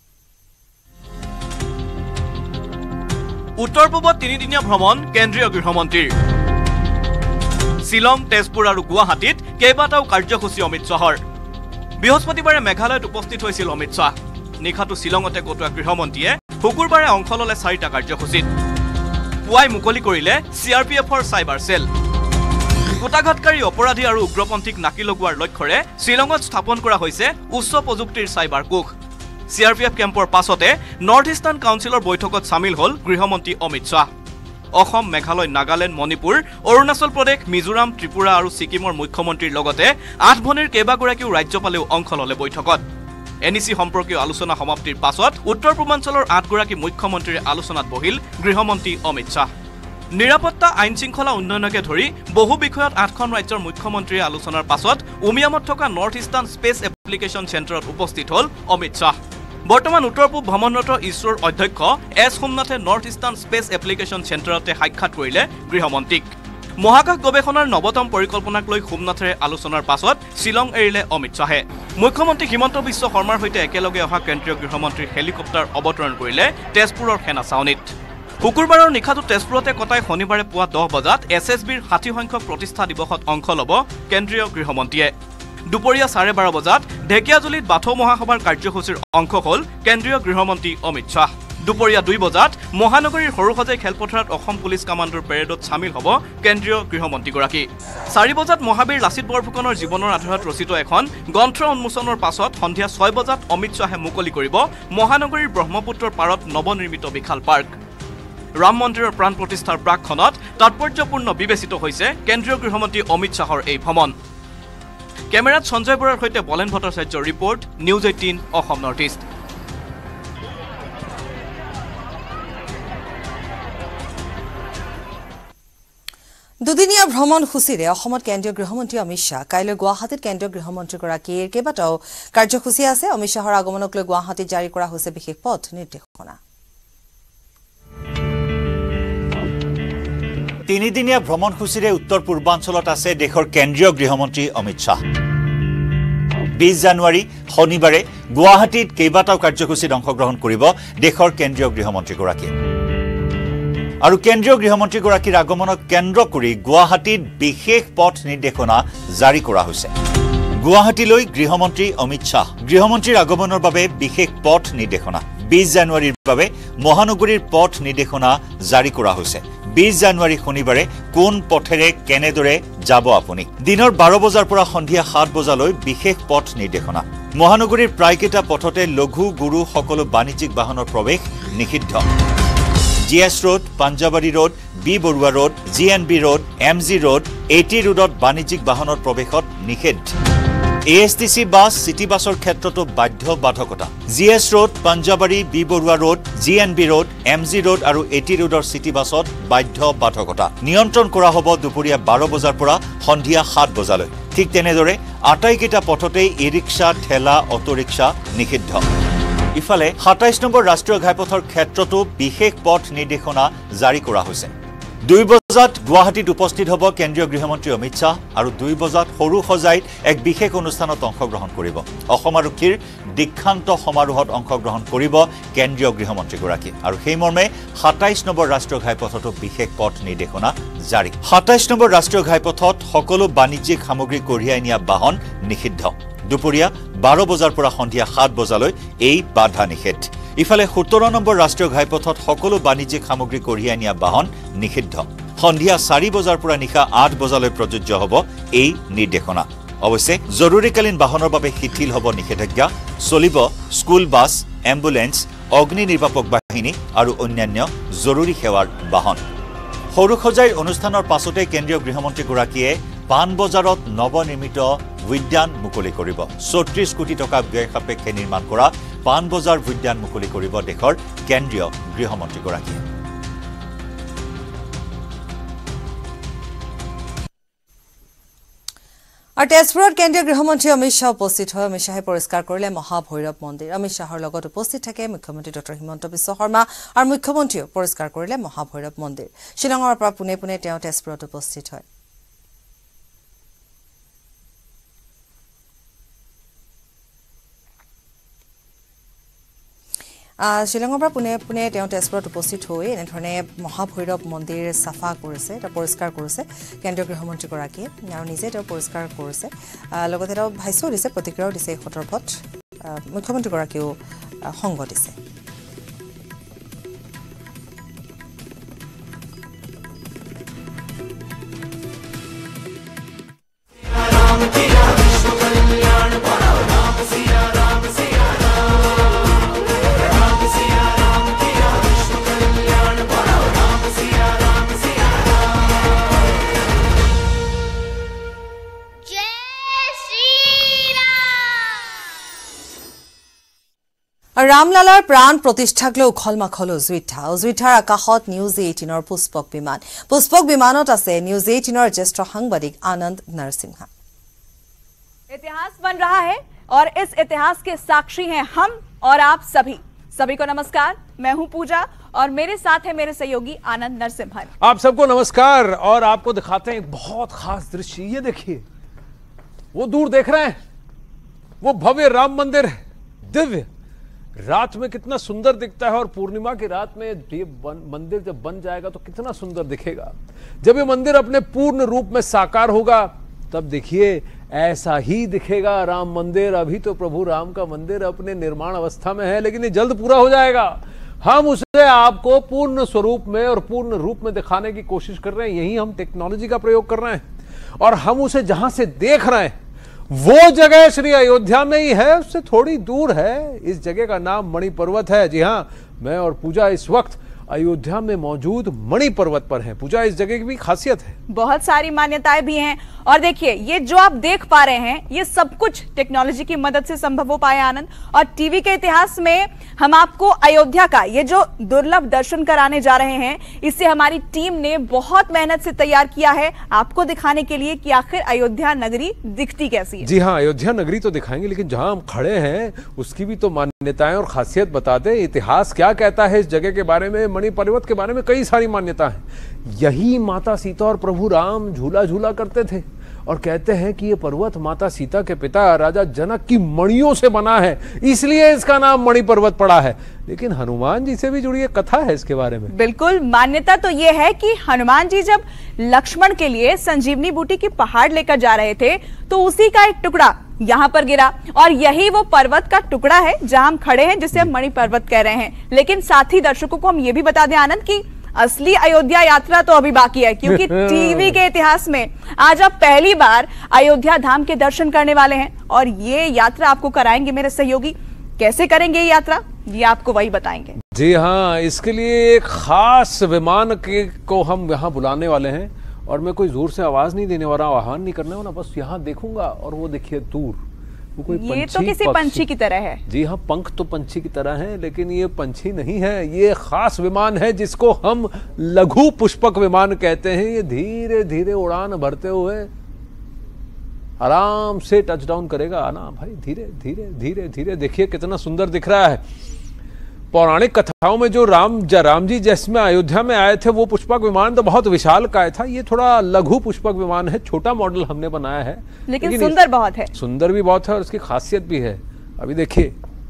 উত্তৰ পূবত তিনিদিনীয়া ভ্ৰমণ কেন্দ্ৰীয় গৃহমন্ত্ৰীৰ। শ্বিলং, তেজপুৰ আৰু গুৱাহাটীত কেইবাটাও কাৰ্যসূচী অমিত শ্বাহৰ। বৃহস্পতিবাৰে মেঘালয়ত উপস্থিত হৈছিল অমিত শ্বাহ। নিশাটো শ্বিলঙতে কটোৱা গৃহমন্ত্ৰীয়ে শুকুৰবাৰে অংশ ল'লে 4টা কাৰ্যসূচীত। পুৱাই মুকলি কৰিলে CRPFৰ চাইবাৰ চেল। গোটাঘাটকাৰী অপৰাধী আৰু উগ্ৰপন্থীক নাকি লগোৱাৰ লক্ষ্যৰে শ্বিলঙত স্থাপন কৰা হৈছে উচ্চ প্ৰযুক্তিৰ চাইবাৰ কোষ। CRPF কেম্পৰ পাছতে নৰ্থ ইষ্টাৰ্ণ কাউন্সিলৰ বৈঠকত চামিল হ'ল গৃহমন্ত্ৰী অমিত শ্বাহ। অসম, মেঘালয়, নাগালেণ্ড, মণিপুৰ, অৰুণাচল প্ৰদেশ, মিজোৰাম, ত্ৰিপুৰা আৰু ছিকিমৰ মুখ্যমন্ত্ৰীৰ লগতে 8 ভনীৰ কেইবাগৰাকীও ৰাজ্যপালেও অংশ ল'লে বৈঠকত। NEC সম্পৰ্কীয় আলোচনা সমাপ্তিৰ পাছত উত্তৰ পূৰ্বাঞ্চলৰ 8 গৰাকী মুখ্যমন্ত্ৰীৰ আলোচনাত বহিল গৃহমন্ত্ৰী অমিত শ্বাহ। নিৰাপত্তা, আইন শৃংখলা উন্নয়নকে ধৰি বহু বিষয়ত 8খন ৰাজ্যৰ মুখ্যমন্ত্ৰীয়ে আলোচনাৰ পাছত উমিয়ামত থকা নৰ্থ ইষ্টাৰ্ণ স্পেচ এপ্লিকেশ্যন চেণ্টাৰত উপস্থিত হ'ল অমিত শ্বাহ। বৰ্তমান উত্তৰ পূব ভ্ৰমণৰত ইছৰোৰ অধ্যক্ষ S সোমনাথে নৰ্থ ইষ্টাৰ্ণ স্পেচ এপ্লিকেশ্যন চেণ্টাৰতে সাক্ষাৎ কৰিলে গৃহমন্ত্ৰীক। মহাকাশ গৱেষণাৰ নৱতম পৰিকল্পনাক লৈ সোমনাথেৰে আলোচনাৰ পাছত শ্বিলং এৰিলে অমিত শ্বাহে। মুখ্যমন্ত্ৰী হিমন্ত বিশ্ব শৰ্মাৰ সৈতে একেলগে অহা কেন্দ্ৰীয় গৃহমন্ত্ৰীৰ হেলিকপ্টাৰ অৱতৰণ কৰিলে তেজপুৰৰ সেনা ছাউনীত। শুকুৰবাৰৰ নিশাটো তেজপুৰতে কটাই শনিবাৰে পুৱা 10 বজাত SSBৰ 60 সংখ্যক প্ৰতিষ্ঠা দিৱসত অংশ ল'ব কেন্দ্ৰীয় গৃহমন্ত্ৰীয়ে। দুপৰীয়া 12:30 বজাত ঢেকিয়াজুলিত বাথৌ মহাসভাৰ কাৰ্যসূচীৰ অংশ হ'ল কেন্দ্ৰীয় গৃহমন্ত্ৰী অমিত শ্বাহ। দুপৰীয়া 2 বজাত মহানগৰীৰ সৰুসজাই খেলপথাৰত অসম পুলিচ কামাণ্ডৰ পেৰেডত চামিল হ'ব কেন্দ্ৰীয় গৃহমন্ত্ৰীগৰাকী। 4 বজাত মহাবীৰ লাচিত বৰফুকনৰ জীৱনৰ আধাৰত ৰচিত এখন গ্ৰন্থ উন্মোচনৰ পাছত সন্ধিয়া 6 বজাত অমিত শ্বাহে মুকলি কৰিব মহানগৰীৰ ব্ৰহ্মপুত্ৰৰ পাৰত নৱনিৰ্মিত বিশাল পাৰ্ক। ৰাম মন্দিৰৰ প্ৰাণ প্ৰতিষ্ঠাৰ প্ৰাকখনত তাৎপৰ্যপূৰ্ণ বিবেচিত হৈছে কেন্দ্ৰীয় গৃহমন্ত্ৰী অমিত শ্বাহৰ এই ভ্ৰমণ। কেমেৰাত সঞ্জয় বৰাৰ সৈতে বলেন ভট্টাচাৰ্যৰ report, news 18 Assam north east. দুদিনীয়া ভ্ৰমণসূচীৰে অসমত কেন্দ্ৰীয় গৃহমন্ত্ৰী অমিত শ্বাহ। কাইলৈ গুৱাহাটীত কেন্দ্ৰীয় গৃহমন্ত্ৰীগৰাকীৰ কেইবাটাও কাৰ্যসূচী আছে। অমিত শ্বাহৰ আগমনক লৈ গুৱাহাটীত জাৰি কৰা হৈছে বিশেষ পথ নিৰ্দেশনা। তিনিদিনীয়া ভ্ৰমণসূচীৰে উত্তৰ পূৰ্বাঞ্চলত আছে দেশৰ কেন্দ্ৰীয় গৃহমন্ত্ৰী অমিত শ্বাহ। 20 জানুৱাৰী শনিবাৰে গুৱাহাটীত কেইবাটাও কাৰ্যসূচীত অংশগ্ৰহণ কৰিব দেশৰ কেন্দ্ৰীয় গৃহমন্ত্ৰীগৰাকীয়ে আৰু কেন্দ্ৰীয় গৃহমন্ত্ৰীগৰাকীৰ আগমনক কেন্দ্ৰ কৰি গুৱাহাটীত বিশেষ পথ নিৰ্দেশনা জাৰি কৰা হৈছে গুৱাহাটীলৈ গৃহমন্ত্ৰী অমিত শাহ গৃহমন্ত্ৰীৰ আগমনৰ বাবে বিশেষ পথ নিৰ্দেশনা 20 জানুৱাৰীৰ বাবে মহানগৰীৰ পথ নিৰ্দেশনা জাৰি কৰা হৈছে 20 জানুৱাৰী শনিবাৰে কোন পথেৰে কেনেদৰে যাব আপুনি দিনৰ 12 বজাৰ পৰা সন্ধিয়া 7 বজালৈ বিশেষ পথ নিৰ্দেশনা মহানগৰীৰ প্ৰায়কেইটা পথতে লঘু গুৰু সকলো বাণিজ্যিক বাহনৰ প্ৰৱেশ নিষিদ্ধ GS road Panjabari road B Baruah road GNB road MG road AT ৰোডত বাণিজ্যিক বাহনৰ প্ৰৱেশত নিষেধ ASTC বাছ সিটি বাছৰ ক্ষেত্ৰতো বাধ্য বাধকতা GS road Panjabari B Baruah road GNB road MG road আৰু AT ৰোডৰ সিটি বাছত বাধ্য বাধকতা নিয়ন্ত্ৰণ কৰা হ'ব দুপৰীয়া 12 বজাৰ পৰা সন্ধিয়া 7 বজালৈ ঠিক তেনেদৰে আটাইকেইটা পথতেই ই-ৰিক্সা ঠেলা অটোৰিক্সা নিষিদ্ধ ইফালে 27 নম্বৰ ৰাষ্ট্ৰীয় ঘাইপথৰ ক্ষেত্ৰতো বিশেষ পথ নিৰ্দেশনা জাৰি কৰা হৈছে 2 বজাত গুৱাহাটীত উপস্থিত হ'ব কেন্দ্ৰীয় গৃহমন্ত্ৰী অমিত শাহ আৰু 2 বজাত সৰু সজাইত এক বিশেষ অনুষ্ঠানত অংশগ্ৰহণ কৰিব অসম আৰক্ষীৰ দীক্ষান্ত সমাৰোহত অংশগ্ৰহণ কৰিব কেন্দ্ৰীয় গৃহমন্ত্ৰীগৰাকী আৰু সেই মৰ্মে 27 নম্বৰ ৰাষ্ট্ৰীয় ঘাইপথতো বিশেষ পথ নিৰ্দেশনা জাৰি 27 নম্বৰ ৰাষ্ট্ৰীয় ঘাইপথত সকলো বাণিজ্যিক সামগ্ৰী কঢ়িয়াই নিয়া বাহন নিষিদ্ধ দুপৰীয়া 12 বজাৰ পৰা সন্ধিয়া 7 বজালৈ এই বাধা নিষেধ ইফালে 17 নম্বৰ ৰাষ্ট্ৰীয় ঘাইপথত সকলো বাণিজ্যিক সামগ্ৰী কঢ়িয়াই নিয়া বাহন নিষিদ্ধ সন্ধিয়া 4 বজাৰ পৰা নিশা 8 বজালৈ প্ৰযোজ্য হ'ব এই নিৰ্দেশনা অৱশ্যে জৰুৰীকালীন বাহনৰ বাবে শিথিল হ'ব নিষেধাজ্ঞা চলিব স্কুল বাছ এম্বুলেন্স অগ্নি নিৰ্বাপক বাহিনী আৰু অন্যান্য জৰুৰী সেৱাৰ বাহন সৰু সজাইৰ অনুষ্ঠানৰ পাছতে কেন্দ্ৰীয় গৃহমন্ত্ৰীগৰাকীয়ে পানবজাৰত নৱনিৰ্মিত উদ্যান মুকলি কৰিব 34 কোটি টকা ব্যয় সাপেক্ষে নিৰ্মাণ কৰা পানবজাৰ উদ্যান মুকলি কৰিব দেশৰ কেন্দ্ৰীয় গৃহমন্ত্ৰীগৰাকীয়ে আৰু তেজপুৰত কেন্দ্ৰীয় গৃহমন্ত্ৰী অমিত শাহ উপস্থিত হয় অমিত শাহে পৰিষ্কাৰ কৰিলে মহাভৈৰৱ মন্দিৰ অমিত শাহৰ লগত উপস্থিত থাকে মুখ্যমন্ত্ৰী ডক্টৰ হিমন্ত বিশ্ব শৰ্মা আৰু মুখ্যমন্ত্ৰীয়ে পৰিষ্কাৰ কৰিলে মহাভৈৰৱ মন্দিৰ শ্বিলঙৰ পৰা পুনে পুনে তেওঁ তেজপুৰত উপস্থিত হয় শ্বিলঙৰ পৰা পুনে পুনে তেওঁ তেজপুৰত উপস্থিত হৈ এনেধৰণে মহাভৈৰৱ মন্দিৰ চাফা কৰিছে এটা পৰিষ্কাৰ কৰিছে কেন্দ্ৰীয় গৃহমন্ত্ৰীগৰাকীয়ে আৰু নিজে তেওঁ পৰিষ্কাৰ কৰিছে লগতে তেওঁ ভাষ্য দিছে প্ৰতিক্ৰিয়াও দিছে এই সন্দৰ্ভত মুখ্যমন্ত্ৰীগৰাকীয়েও সংগ দিছে ৰামলালাৰ প্ৰাণ প্ৰতিষ্ঠাক লৈ উখল মাখল অযোধ্যাৰ আকাশত নিউজ 18ৰ পুষ্পক বিমানত আছে নিউজ 18ৰ জ্যেষ্ঠ সাংবাদিক আনন্দ নৰসিংহা इतिहास बन रहा है और इस इतिहास के साक्षी हैं हम और आप सभी को नमस्कार मैं हूं पूजा और मेरे साथ है मेरे सहयोगी आनंद नरसिम्हन आप सबको नमस्कार और आपको दिखाते हैं एक बहुत खास दृश्य ये देखिए वो दूर देख रहे हैं वो भव्य राम मंदिर दिव्य रात में कितना सुंदर दिखता है और पूर्णिमा की रात में ये मंदिर जब बन जाएगा तो कितना सुंदर दिखेगा जब ये मंदिर अपने पूर्ण रूप में साकार होगा तब देखिए ऐसा ही दिखेगा राम मंदिर अभी तो प्रभु राम का मंदिर अपने निर्माण अवस्था में है लेकिन ये जल्द पूरा हो जाएगा हम उसे आपको पूर्ण स्वरूप में और पूर्ण रूप में दिखाने की कोशिश कर रहे हैं यही हम टेक्नोलॉजी का प्रयोग कर रहे हैं और हम उसे जहां से देख रहे हैं वो जगह श्री अयोध्या में ही है उससे थोड़ी दूर है इस जगह का नाम मणि पर्वत है जी हाँ मैं और पूजा इस वक्त अयोध्या में मौजूद मणि पर्वत पर है पूजा इस जगह की भी खासियत है बहुत सारी मान्यताएं भी हैं और देखिए ये जो आप देख पा रहे हैं ये सब कुछ टेक्नोलॉजी की मदद से संभव हो पाया आनंद और टीवी के इतिहास में हम आपको अयोध्या का ये जो दुर्लभ दर्शन कराने जा रहे हैं इसे हमारी टीम ने बहुत मेहनत से तैयार किया है आपको दिखाने के लिए कि आखिर अयोध्या नगरी दिखती कैसी है जी हाँ अयोध्या नगरी तो दिखाएंगे लेकिन जहां हम खड़े हैं उसकी भी तो मान्यताएं और खासियत बता दें इतिहास क्या कहता है इस जगह के बारे में मणि पर्वत के बारे में कई सारी मान्यता है यही माता सीता और प्रभु राम झूला झूला करते थे और कहते हैं कि ये पर्वत माता सीता के पिता राजा जनक की मणियों से बना है, इसलिए इसका नाम मणि पर्वत पड़ा है। लेकिन हनुमान जी से भी जुड़ी एक कथा है इसके बारे में। बिल्कुल, मान्यता तो ये है कि हनुमान जी जब लक्ष्मण के लिए संजीवनी बूटी की पहाड़ लेकर जा रहे थे तो उसी का एक टुकड़ा यहाँ पर गिरा और यही वो पर्वत का टुकड़ा है जहां हम खड़े हैं, जिसे हम मणि पर्वत कह रहे हैं। लेकिन साथ ही दर्शकों को हम ये भी बता दें आनंद की असली अयोध्या यात्रा तो अभी बाकी है, क्योंकि टीवी के इतिहास में आज आप पहली बार अयोध्या धाम के दर्शन करने वाले हैं और ये यात्रा आपको कराएंगे मेरे सहयोगी। कैसे करेंगे ये यात्रा, ये आपको वही बताएंगे। जी हाँ, इसके लिए एक खास विमान को हम यहाँ बुलाने वाले हैं और मैं कोई जोर से आवाज नहीं देने वाला, आह्वान नहीं करने वाला, बस यहाँ देखूंगा और वो देखिए दूर वो कोई ये तो किसी पंछी की तरह है। जी हाँ, पंख तो पंछी की तरह हैं, लेकिन ये पंछी नहीं है, ये खास विमान है जिसको हम लघु पुष्पक विमान कहते हैं। ये धीरे धीरे उड़ान भरते हुए आराम से टच डाउन करेगा ना भाई, धीरे धीरे धीरे धीरे। देखिए कितना सुंदर दिख रहा है। पौराणिक कथाओं में जो राम जी जिसमें अयोध्या में आए थे वो पुष्पक विमान तो बहुत विशाल काय था, ये थोड़ा लघु पुष्पक विमान है, छोटा मॉडल हमने बनाया है, लेकिन सुंदर बहुत है। सुंदर भी बहुत है और उसकी खासियत भी है। अभी देखिए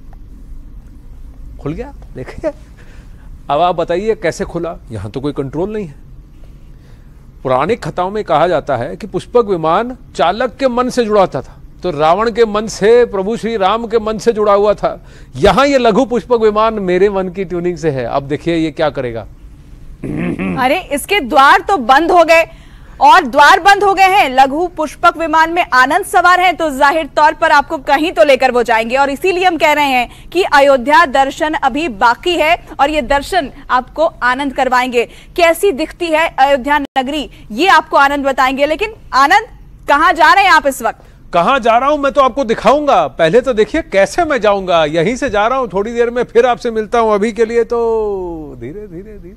खुल गया, देखिए। अब आप बताइए कैसे खुला, यहां तो कोई कंट्रोल नहीं है। पौराणिक कथाओं में कहा जाता है कि पुष्पक विमान चालक के मन से जुड़ा होता था, तो रावण के मन से, प्रभु श्री राम के मन से जुड़ा हुआ था। यहां ये लघु पुष्पक विमान मेरे मन की ट्यूनिंग से है। अब देखिए ये क्या करेगा। अरे इसके द्वार तो बंद हो गए और द्वार बंद हो गए हैं। लघु पुष्पक विमान में आनंद सवार हैं तो जाहिर तौर पर आपको कहीं तो लेकर वो जाएंगे और इसीलिए हम कह रहे हैं कि अयोध्या दर्शन अभी बाकी है और ये दर्शन आपको आनंद करवाएंगे। कैसी दिखती है अयोध्या नगरी ये आपको आनंद बताएंगे। लेकिन आनंद, कहां जा रहे हैं आप इस वक्त? कहां जा रहा हूं मैं तो आपको दिखाऊंगा, पहले तो देखिए कैसे मैं जाऊंगा। यहीं से जा रहा हूं, थोड़ी देर में फिर आपसे मिलता हूं। अभी के लिए तो धीरे धीरे धीरे।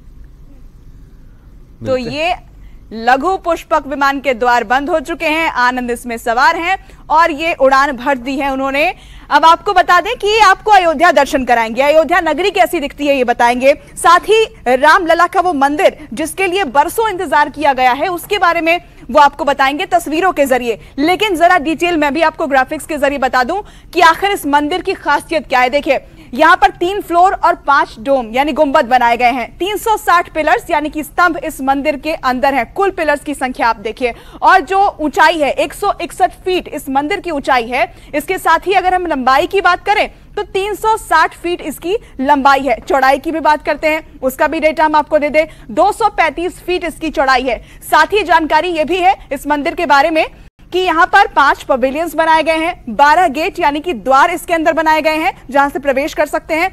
तो ये लघु पुष्पक विमान के द्वार बंद हो चुके हैं, आनंद इसमें सवार हैं और ये उड़ान भर दी है उन्होंने। अब आपको बता दें कि आपको अयोध्या दर्शन कराएंगे, अयोध्या नगरी कैसी दिखती है ये बताएंगे, साथ ही रामलला का वो मंदिर जिसके लिए बरसों इंतजार किया गया है उसके बारे में वो आपको बताएंगे तस्वीरों के जरिए। लेकिन जरा डिटेल मैं भी आपको ग्राफिक्स के जरिए बता दूं कि आखिर इस मंदिर की खासियत क्या है। देखिए यहां पर 3 फ्लोर और 5 डोम यानी गुंबद बनाए गए हैं। 360 पिलर्स यानी कि स्तंभ इस मंदिर के अंदर हैं। कुल पिलर्स की संख्या आप देखिए और जो ऊंचाई है 161 फीट इस मंदिर की ऊंचाई है। इसके साथ ही अगर हम लंबाई की बात करें तो 360 फीट इसकी लंबाई है। चौड़ाई की भी बात करते हैं, उसका भी डेटा हम आपको दे दें, 235 फीट इसकी चौड़ाई है। साथ ही जानकारी यह भी है इस मंदिर के बारे में कि यहां पर 5 पवेलियंस बनाए गए हैं, 12 गेट यानी कि द्वार इसके अंदर बनाए गए हैं जहां से प्रवेश कर सकते हैं।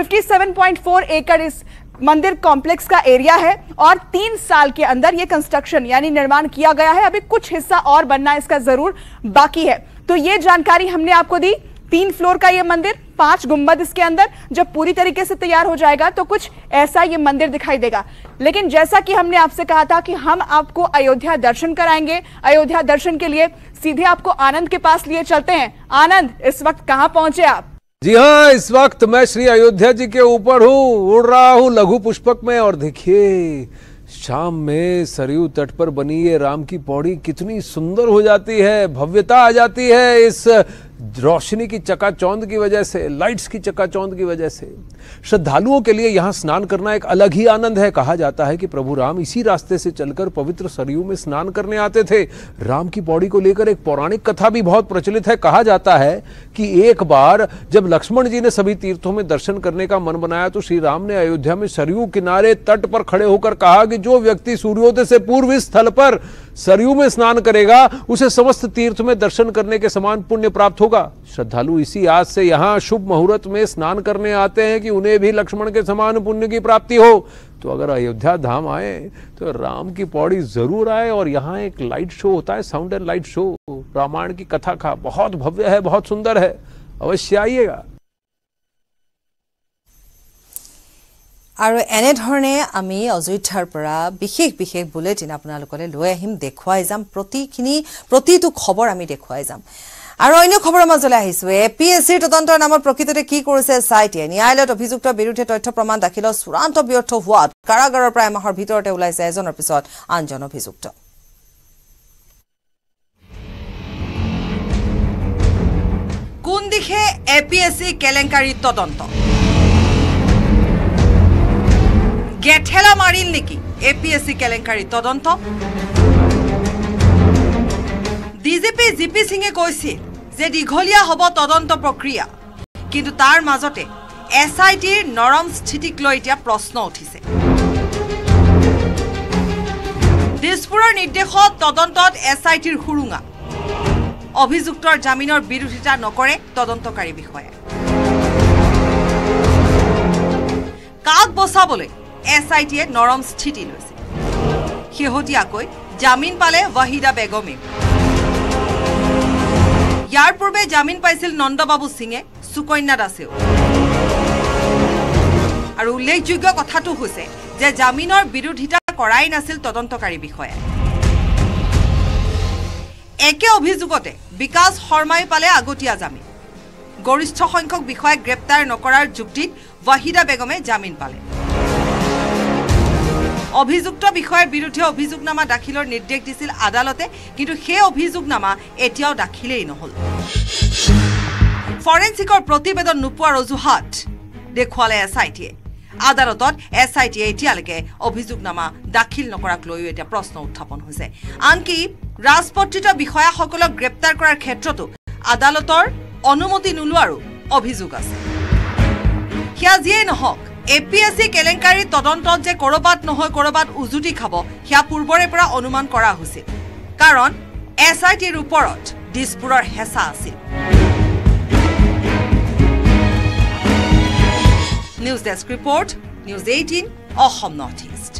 57.4 एकड़ इस मंदिर कॉम्प्लेक्स का एरिया है और 3 साल के अंदर यह कंस्ट्रक्शन यानी निर्माण किया गया है। अभी कुछ हिस्सा और बनना इसका जरूर बाकी है। तो ये जानकारी हमने आपको दी। 3 फ्लोर का ये मंदिर, 5 गुंबद इसके अंदर। जब पूरी तरीके से तैयार हो जाएगा तो कुछ ऐसा ये मंदिर दिखाई देगा। लेकिन जैसा कि हमने आपसे कहा था कि हम आपको अयोध्या दर्शन कराएंगे, अयोध्या दर्शन के लिए सीधे आपको आनंद के पास लिए चलते हैं। आनंद, इस वक्त कहां पहुंचे आप? जी हाँ, इस वक्त मैं श्री अयोध्या जी के ऊपर हूँ, उड़ रहा हूँ लघु पुष्पक में। और देखिए शाम में सरयू तट पर बनी ये राम की पौड़ी कितनी सुंदर हो जाती है, भव्यता आ जाती है इस रोशनी की चकाचौंध की वजह से, लाइट्स की चकाचौंध की वजह से। श्रद्धालुओं के लिए यहाँ स्नान करना एक अलग ही आनंद है। कहा जाता है कि प्रभु राम इसी रास्ते से चलकर पवित्र सरयू में स्नान करने आते थे। राम की पौड़ी को लेकर एक पौराणिक कथा भी बहुत प्रचलित है। कहा जाता है कि एक बार जब लक्ष्मण जी ने सभी तीर्थों में दर्शन करने का मन बनाया तो श्री राम ने अयोध्या में सरयू किनारे तट पर खड़े होकर कहा कि जो व्यक्ति सूर्योदय से पूर्व इस स्थल पर सरयू में स्नान करेगा उसे समस्त तीर्थ में दर्शन करने के समान पुण्य प्राप्त होगा। श्रद्धालु इसी आज से यहाँ शुभ मुहूर्त में स्नान करने आते हैं कि उन्हें भी लक्ष्मण के समान पुण्य की प्राप्ति हो। तो अगर अयोध्या धाम आए तो राम की पौड़ी जरूर आए। और यहाँ एक लाइट शो होता है, sound and light show, Ramayana की कथा का, बहुत भव्य है, बहुत सुंदर है, अवश्य आइएगा। আৰু এনেধৰণে আমি অযোধ্যাৰ পৰা বিশেষ বিশেষ বুলেটিন আপোনালোকলৈ লৈ আহিম, দেখুৱাই যাম, প্ৰতিটো খবৰ আমি দেখুৱাই যাম। আৰু অন্য খবৰৰ মাজলৈ আহিছো, এপিএছচিৰ তদন্তৰ নামত প্ৰকৃততে কি কৰিছে চাইটিয়ে। ন্যায়ালয়ত অভিযুক্তৰ বিৰুদ্ধে তথ্য প্ৰমাণ দাখিলৰ চূড়ান্ত ব্যৰ্থ হোৱাত কাৰাগাৰৰ প্ৰায় মাহৰ ভিতৰতে ওলাইছে এজনৰ পিছত আনজন অভিযুক্ত। এপিএছচি কেলেংকাৰী তদন্ত গেঠেলা মাৰিল নেকি এপিএছচি কেলেংকাৰী তদন্ত ডিজিপি জিপি সিঙে কৈছিল যে দীঘলীয়া হ'ব তদন্ত প্ৰক্ৰিয়া কিন্তু তাৰ মাজতে এছআইটিৰ নৰম স্থিতিক লৈ এতিয়া প্ৰশ্ন উঠিছে দিছপুৰৰ নিৰ্দেশত তদন্তত এছআইটিৰ সুৰুঙা অভিযুক্তৰ জামিনৰ বিৰোধিতা নকৰে তদন্তকাৰী বিষয়াই কাক বচাবলৈ এছআইটিয়ে নৰম স্থিতি লৈছে শেহতীয়াকৈ জামিন পালে ৱাহিদা বেগমে ইয়াৰ পূৰ্বে জামিন পাইছিল নন্দবাবু সিঙে সুকন্যা দাসেও আৰু উল্লেখযোগ্য কথাটো হৈছে যে জামিনৰ বিৰোধিতা কৰাই নাছিল তদন্তকাৰী বিষয়াই একে অভিযোগতে বিকাশ শৰ্মাই পালে আগতীয়া জামিন গৰিষ্ঠ সংখ্যক বিষয়াক গ্ৰেপ্তাৰ নকৰাৰ যুক্তিত ৱাহিদা বেগমে জামিন পালে অভিযুক্ত বিষয়াৰ বিৰুদ্ধে অভিযোগনামা দাখিলৰ নিৰ্দেশ দিছিল আদালতে কিন্তু সেই অভিযোগনামা এতিয়াও দাখিলেই নহল ফৰেনচিকৰ প্ৰতিবেদন নোপোৱাৰ অজুহাত দেখুৱালে এছআইটিয়ে আদালতত এছআইটিয়ে এতিয়ালৈকে অভিযোগনামা দাখিল নকৰাক লৈও এতিয়া প্ৰশ্ন উত্থাপন হৈছে আনকি ৰাজপত্ৰিত বিষয়াসকলক গ্ৰেপ্তাৰ কৰাৰ ক্ষেত্ৰতো আদালতৰ অনুমতি নোলোৱাৰো অভিযোগ আছে সেয়া যিয়েই নহওক এপিএছচি কেলেংকাৰী তদন্তত যে কৰবাত নহয় কৰবাত উজুতি খাব সেয়া পূৰ্বৰে পৰা অনুমান কৰা হৈছিল কাৰণ এছআইটিৰ ওপৰত দিছপুৰৰ হেঁচা আছিল news desk report news 18 Assam north east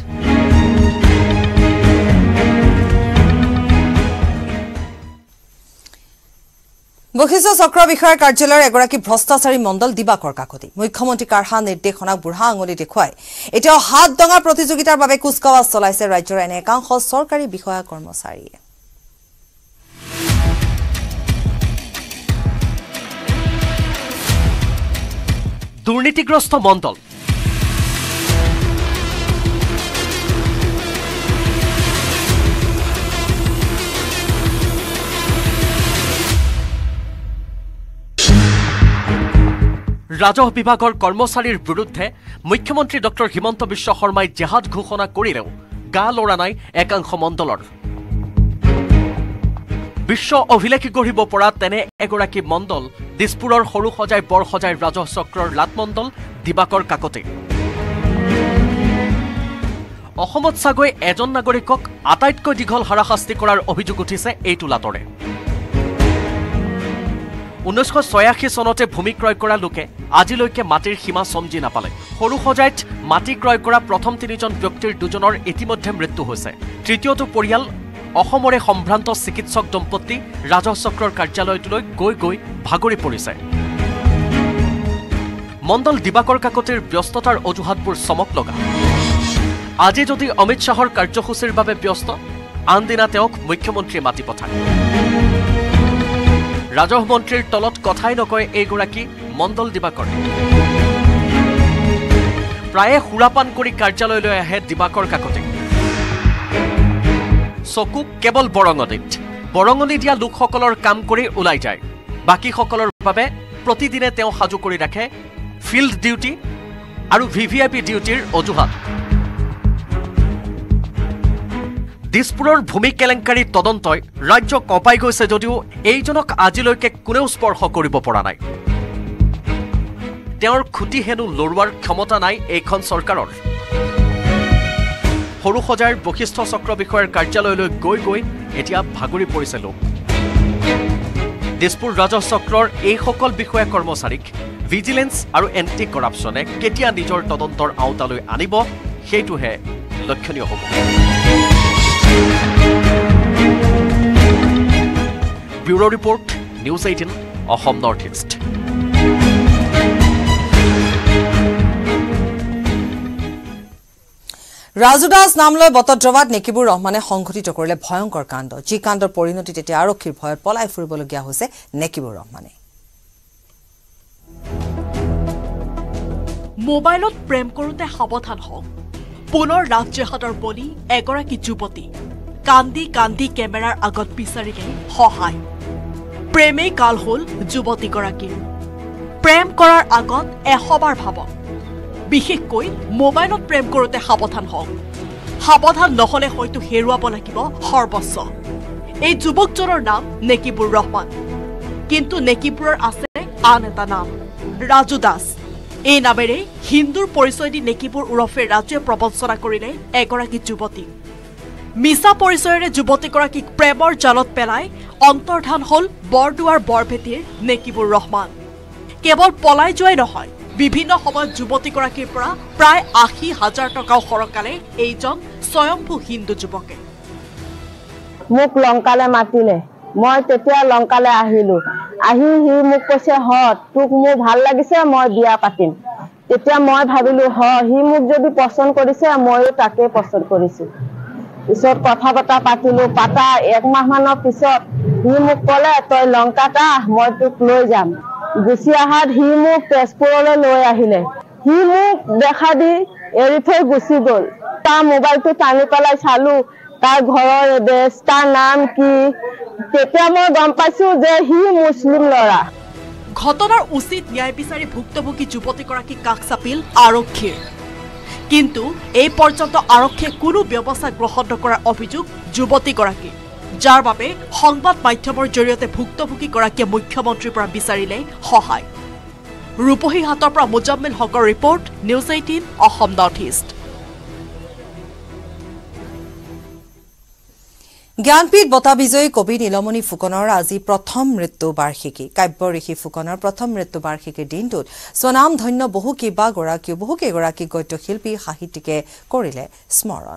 Basistha চক্ৰ বিষয়াৰ কাৰ্যালয়ৰ এগৰাকী ভ্ৰষ্টাচাৰী মণ্ডল দিবাকৰ কাকতি মুখ্যমন্ত্ৰী কাৰহা নিৰ্দেশনাক বুঢ়া আঙুলি দেখুৱাই এতিয়াও হাত দঙা প্ৰতিযোগিতাৰ বাবে কুচকাৱাজ চলাইছে ৰাজ্যৰ এনে একাংশ চৰকাৰী বিষয়া কৰ্মচাৰীয়ে দুৰ্নীতিগ্ৰস্ত মণ্ডল ৰাজহ বিভাগৰ কৰ্মচাৰীৰ বিৰুদ্ধে মুখ্যমন্ত্ৰী ডক্টৰ হিমন্ত বিশ্ব শৰ্মাই জেহাদ ঘোষণা কৰিলেও গা লৰা নাই একাংশ মণ্ডলৰ বিশ্ব অভিলেখ গঢ়িব পৰা তেনে এগৰাকী মণ্ডল দিছপুৰৰ সৰু সজাই বৰ সজাই ৰাজহ চক্ৰৰ লাটমণ্ডল দিবাকৰ কাকতি অসমত চাগৈ এজন নাগৰিকক আটাইতকৈ দীঘল হাৰাশাস্তি কৰাৰ অভিযোগ উঠিছে এইটো লাটৰে 1986 চনতে ভূমি ক্ৰয় কৰা লোকে আজিলৈকে মাটিৰ সীমা সমজি নাপালে সৰু সজাইত মাটি ক্ৰয় কৰা প্ৰথম তিনিজন ব্যক্তিৰ দুজনৰ ইতিমধ্যে মৃত্যু হৈছে তৃতীয়টো পৰিয়াল অসমৰে সম্ভ্ৰান্ত চিকিৎসক দম্পতি ৰাজহ চক্ৰৰ কাৰ্যালয়টোলৈ গৈ গৈ ভাগৰি পৰিছে মণ্ডল দিবাকৰ কাকতিৰ ব্যস্ততাৰ অজুহাতবোৰ চমক লগা আজি যদি অমিত শাহৰ কাৰ্যসূচীৰ বাবে ব্যস্ত আনদিনা তেওঁক মুখ্যমন্ত্ৰীয়ে মাতি পঠায় ৰাজহ মন্ত্ৰীৰ তলত কথাই নকয় এইগৰাকী মণ্ডল দিবাকৰ প্ৰায়ে সুৰাপান কৰি কাৰ্যালয়লৈ আহে দিবাকৰ কাকতি চকু কেৱল বৰঙণি দিয়া লোকসকলৰ কাম কৰি ওলাই যায় বাকীসকলৰ বাবে প্ৰতিদিনে তেওঁ সাজু কৰি ৰাখে ফিল্ড ডিউটি আৰু ভিভিআইপি ডিউটিৰ অজুহাত দিছপুৰৰ ভূমি কেলেংকাৰী তদন্তই ৰাজ্য কঁপাই গৈছে যদিও এইজনক আজিলৈকে কোনেও স্পৰ্শ কৰিব পৰা নাই তেওঁৰ খুটি হেনো লৰোৱাৰ ক্ষমতা নাই এইখন চৰকাৰৰ সৰু সজাইৰ বশিষ্ঠ চক্ৰ বিষয়াৰ কাৰ্যালয়লৈ গৈ গৈ এতিয়া ভাগৰি পৰিছে লোক দিছপুৰ ৰাজহ চক্ৰৰ এইসকল বিষয়া কৰ্মচাৰীক ভিজিলেন্স আৰু এণ্টি কৰাপশ্যনে কেতিয়া নিজৰ তদন্তৰ আওতালৈ আনিব সেইটোহে লক্ষণীয় হ'ব bureau report news 18 Assam north east Raju Das নাম লৈ বটদ্ৰৱাত নেকিবুৰ ৰহমানে সংঘটিত কৰিলে ভয়ংকৰ কাণ্ড যি কাণ্ডৰ পৰিণতিত এতিয়া আৰক্ষীৰ ভয়ত পলাই ফুৰিবলগীয়া হৈছে নেকিবুৰ ৰহমানে মোবাইলত প্ৰেম কৰোঁতে সাৱধান হওক পুনৰ লাভ জেহাদৰ বলি এগৰাকী যুৱতী কান্দি কান্দি কেমেৰাৰ আগত বিচাৰিলে সহায় প্ৰেমেই কাল হ'ল যুৱতীগৰাকীৰ প্ৰেম কৰাৰ আগত 100 বাৰ ভাবক বিশেষকৈ মোবাইলত প্ৰেম কৰোঁতে সাৱধান হওক সাৱধান নহলে হয়তো হেৰুৱাব লাগিব সৰ্বস্ব এই যুৱকজনৰ নাম নেকিবুৰ ৰহমান কিন্তু নেকিবুৰৰ আছে আন এটা নাম ৰাজু দাস এই নামেৰে হিন্দুৰ পৰিচয় দি নেকিবুৰ উৰফে ৰাজুৱে প্ৰবঞ্চনা কৰিলে এগৰাকী যুৱতী মিছা পৰিচয়েৰে যুৱতীগৰাকীক প্ৰেমৰ জালত পেলাই অন্তৰ্ধান হল বৰদুৱাৰ বৰভেটিৰ নেকিবুৰ ৰহমান কেৱল পলাই যোৱাই নহয় বিভিন্ন সময়ত যুৱতীগৰাকীৰ পৰা প্ৰায় ৮০,০০০ টকাও সৰকালে এইজন স্বয়ম্ভূ হিন্দু যুৱকে মোক লংকালে মাতিলে মই তেতিয়া লংকালে আহিলো আহি হি মোক কৈছে হত তোক মোৰ ভাল লাগিছে মই বিয়া পাতিম তেতিয়া মই ভাবিলো হি মোক যদি পছন্দ কৰিছে মইও তাকে পছন্দ কৰিছো পিছত কথা বতা পাতিলো পাতা 1 মাহ মানৰ পিছত হি মোক ক'লে তই লংকাত আহ মই তোক লৈ যাম গুচি আহাত হি মোক তেজপুৰলৈ লৈ আহিলে হি মোক দেখা দি এৰি থৈ গুচি গ'ল তাৰ মোবাইলটো টানি পেলাই চালো তাৰ ঘৰৰ এড্ৰেছ তাৰ নাম কি তেতিয়া মই গম পাইছো যে হি মুছলিম ল'ৰা ঘটনাৰ উচিত ন্যায় বিচাৰি ভুক্তভোগী যুৱতীগৰাকী কাষ চাপিল আৰক্ষীৰ কিন্তু এই পৰ্যন্ত আৰক্ষীয়ে কোনো ব্যৱস্থা গ্ৰহণ নকৰাৰ অভিযোগ যুৱতীগৰাকী যাৰ বাবে সংবাদ মাধ্যমৰ জৰিয়তে ভুক্তভোগীগৰাকীয়ে মুখ্যমন্ত্ৰীৰ পৰা বিচাৰিলে সহায় ৰূপহীহাটৰ পৰা মুজাম্মিল হকৰ report news 18 Assam north east Jnanpith বঁটা বিজয়ী কবি নীলমণি ফুকনৰ আজি প্ৰথম মৃত্যু বাৰ্ষিকী কাব্য ঋষি ফুকনৰ প্ৰথম মৃত্যু বাৰ্ষিকীৰ দিনটোত স্বনাম ধন্য বহু কেইগৰাকী গদ্য শিল্পী সাহিত্যিকে কৰিলে স্মৰণ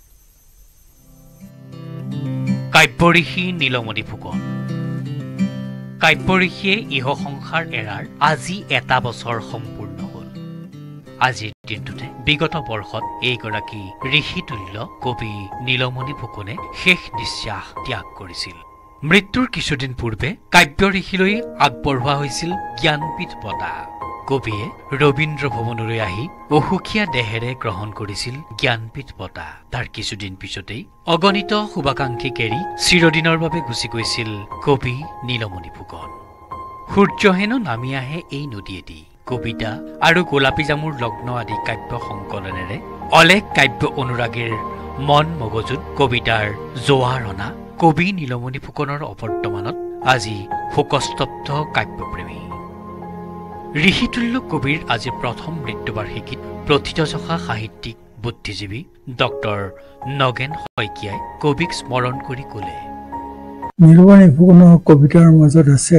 কাব্য ঋষি নীলমণি ফুকন কাব্য ঋষিয়ে ইহ সংসাৰ এৰাৰ আজি 1 বছৰ সম্পূৰ্ণ হ'ল আজিৰ দিনটোতে বিগত বৰ্ষত এইগৰাকী ঋষিতুল্য কবি নীলমণি ফুকনে শেষ নিশ্বাস ত্যাগ কৰিছিল মৃত্যুৰ কিছুদিন পূৰ্বে কাব্য ঋষিলৈ আগবঢ়োৱা হৈছিল জ্ঞানপীঠ বঁটা কবিয়ে ৰবীন্দ্ৰ ভৱনলৈ আহি অসুখীয়া দেহেৰে গ্ৰহণ কৰিছিল জ্ঞানপীঠ বঁটা তাৰ কিছুদিন পিছতেই অগণিত শুভাকাংক্ষীক এৰি চিৰদিনৰ বাবে গুচি গৈছিল কবি নীলমণি ফুকন সূৰ্য হেনো নামি আহে এই নদীয়েদি কবিতা আৰু গোলাপী জামুৰ লগ্ন আদি কাব্য সংকলনেৰে অলেখ কাব্য অনুৰাগীৰ মন মগজুত কবিতাৰ জোৱাৰ অনা কবি নীলমণি ফুকনৰ অৱৰ্তমানত আজি শোকস্তব্ধ কাব্যপ্ৰেমী ঋষিতুল্য কবিৰ আজি প্ৰথম মৃত্যুবাৰ্ষিকীত প্ৰথিতযশা সাহিত্যিক বুদ্ধিজীৱী ডক্টৰ নগেন শইকীয়াই কবিক স্মৰণ কৰি ক'লে নীলমণি ফুকনৰ কবিতাৰ মাজত আছে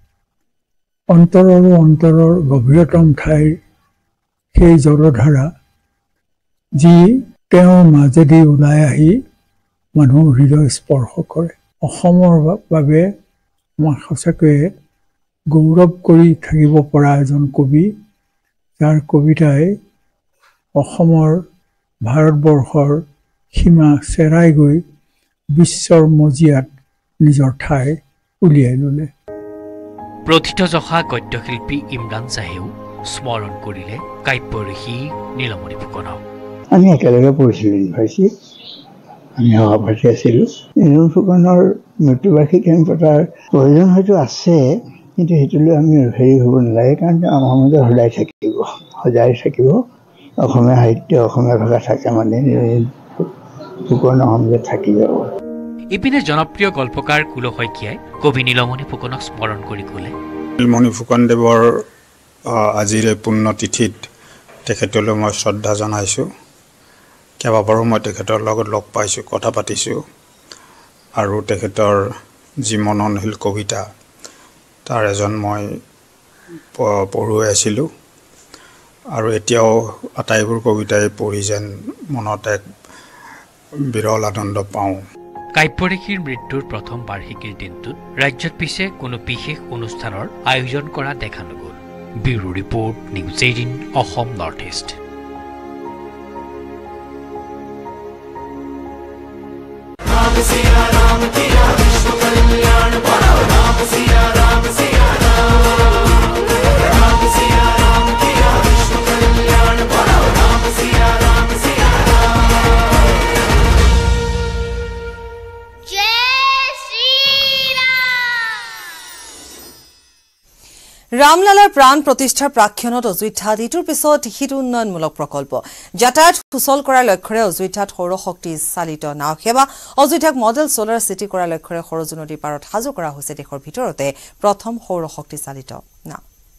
অন্তৰৰ গভীৰতম ঠাইৰ সেই জলধাৰা যি তেওঁৰ মাজেদি ওলাই আহি মানুহৰ হৃদয় স্পৰ্শ কৰে অসমৰ বাবে মই সঁচাকৈয়ে গৌৰৱ কৰি থাকিব পৰা এজন কবি যাৰ কবিতাই অসমৰ ভাৰতবৰ্ষৰ সীমা চেৰাই গৈ বিশ্বৰ মজিয়াত নিজৰ ঠাই উলিয়াই ল'লে প্ৰথিতযশা গদ্যশিল্পী ইমৰান চাহেও স্মৰণ কৰিলে কাব্য ঋষি নীলমণি ফুকনক আমি একেলগে পঢ়িছিলোঁ ইউনিভাৰ্চিটিত আমি সভাপতি আছিলোঁ নীলমণি ফুকনৰ মৃত্যুবাৰ্ষিকী আমি পতাৰ প্ৰয়োজন হয়তো আছে কিন্তু সেইটোলৈ আমি হেৰি হ'ব নালাগে কাৰণ আমাৰ মাজত সদায় থাকিব অসমীয়া সাহিত্য অসমীয়া ভাষা থাকে মানে ফুকনৰ সমাজত থাকি যাব ইপিনে জনপ্ৰিয় গল্পকাৰ কুল শইকীয়াই কবি নীলমণি ফুকনক স্মৰণ কৰি ক'লে নীলমণি ফুকনদেৱৰ আজিৰ পুণ্যতিথিত তেখেতলৈ মই শ্ৰদ্ধা জনাইছোঁ কেইবাবাৰো মই তেখেতৰ লগত লগ পাইছোঁ কথা পাতিছোঁ আৰু তেখেতৰ যি মননশীল কবিতা তাৰ এজন মই পঢ়ুৱাই আছিলোঁ আৰু এতিয়াও আটাইবোৰ কবিতাই পঢ়ি যেন মনত এক বিৰল আনন্দ পাওঁ কাব্য ঋষিৰ মৃত্যুৰ প্ৰথম বাৰ্ষিকীৰ দিনটোত ৰাজ্যত পিছে কোনো বিশেষ অনুষ্ঠানৰ আয়োজন কৰা দেখা নগ'ল bureau report news 18 Assam north east ৰামলালাৰ প্ৰাণ প্ৰতিষ্ঠাৰ প্ৰাক্ষণত অযোধ্যাত ইটোৰ পিছত সিটো উন্নয়নমূলক প্ৰকল্প যাতায়াত সুচল কৰাৰ লক্ষ্যৰে অযোধ্যাত সৌৰশক্তি চালিত নাও সেৱা অযোধ্যাক মডেল সোলাৰ চিটি কৰাৰ লক্ষ্যৰে সৰজু নদীৰ পাৰত সাজু কৰা হৈছে দেশৰ ভিতৰতে প্ৰথম সৌৰশক্তি চালিত নাও